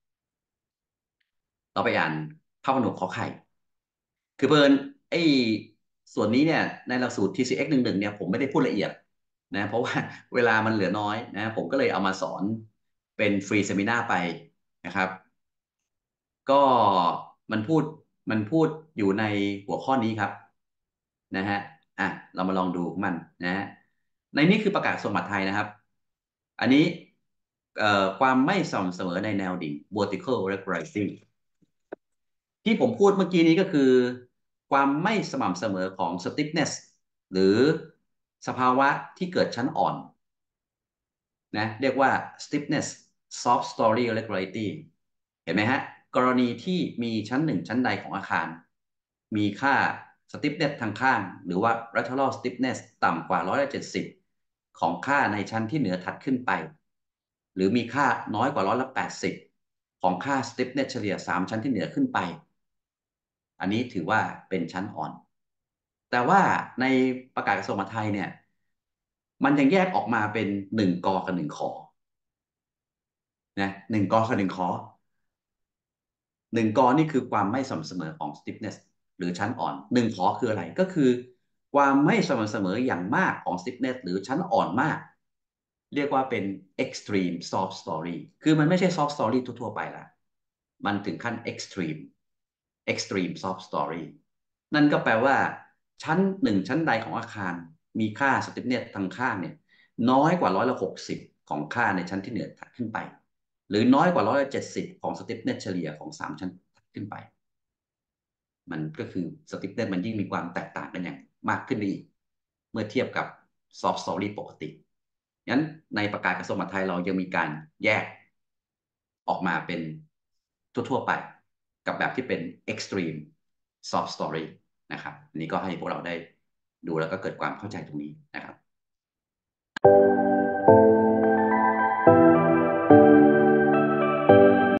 เราไปอ่านพระขนงขอไข่คือเพิ่นไอ้ส่วนนี้เนี่ยในหลักสูตร ที ซี เอ็กซ์ หนึ่งหนึ่งเนี่ยผมไม่ได้พูดละเอียดนะเพราะว่าเวลามันเหลือน้อยนะผมก็เลยเอามาสอนเป็นฟรีเซมินาร์ไปนะครับ ก็มันพูดมันพูดอยู่ในหัวข้อนี้ครับนะฮะอ่ะเรามาลองดูมันนะฮะในนี้คือประกาศกระทรวงมหาดไทยนะครับอันนี้เอ่อความไม่สม่ำเสมอในแนวดิ่ง vertical regularizing ที่ผมพูดเมื่อกี้นี้ก็คือความไม่สม่ำเสมอของ stiffness หรือสภาวะที่เกิดชั้นอ่อนนะเรียกว่า stiffness soft story irregularity เห็นไหมฮะกรณีที่มีชั้นหนึ่งชั้นใดของอาคารมีค่า stiffness ทางข้างหรือว่า lateral stiffness ต่ำกว่าหนึ่งร้อยเจ็ดสิบของค่าในชั้นที่เหนือถัดขึ้นไปหรือมีค่าน้อยกว่าร้อยละแปดสิบของค่า stiffness เฉลี่ยสามชั้นที่เหนือขึ้นไปอันนี้ถือว่าเป็นชั้นอ่อนแต่ว่าในประกาศกระทรวงมหาดไทยเนี่ยมันยังแยกออกมาเป็นหนึ่งกอกับหนึ่งขอนะหนึ่งกอกับหนึ่งขอ หนึ่งกอนี่คือความไม่สม่ำเสมอของ stiffness หรือชั้นอ่อนหนึ่งขอคืออะไรก็คือความไม่สม่ำเสมออย่างมากของ stiffness หรือชั้นอ่อนมากเรียกว่าเป็น extreme soft story คือมันไม่ใช่ soft story ทั่วๆไปละมันถึงขั้น extreme extreme soft story นั่นก็แปลว่าชั้นหนึ่งชั้นใดของอาคารมีค่า stiffness ทางข้างเนี่ยน้อยกว่าร้อยละหกสิบของค่าในชั้นที่เหนือถัดขึ้นไป หรือน้อยกว่าร้อยละเจ็ดสิบของสติฟเนสเฉลี่ยของสามชั้นขึ้นไปมันก็คือสติฟเนสมันยิ่งมีความแตกต่างกันอย่างมากขึ้นไปอีกเมื่อเทียบกับซอฟต์สตอรี่ปกติงั้นในประกาศกระทรวงมหาดไทยเรายังมีการแยกออกมาเป็นทั่วๆไปกับแบบที่เป็น extreme soft story นะครับอันนี้ก็ให้พวกเราได้ดูแล้วก็เกิดความเข้าใจตรงนี้นะครับ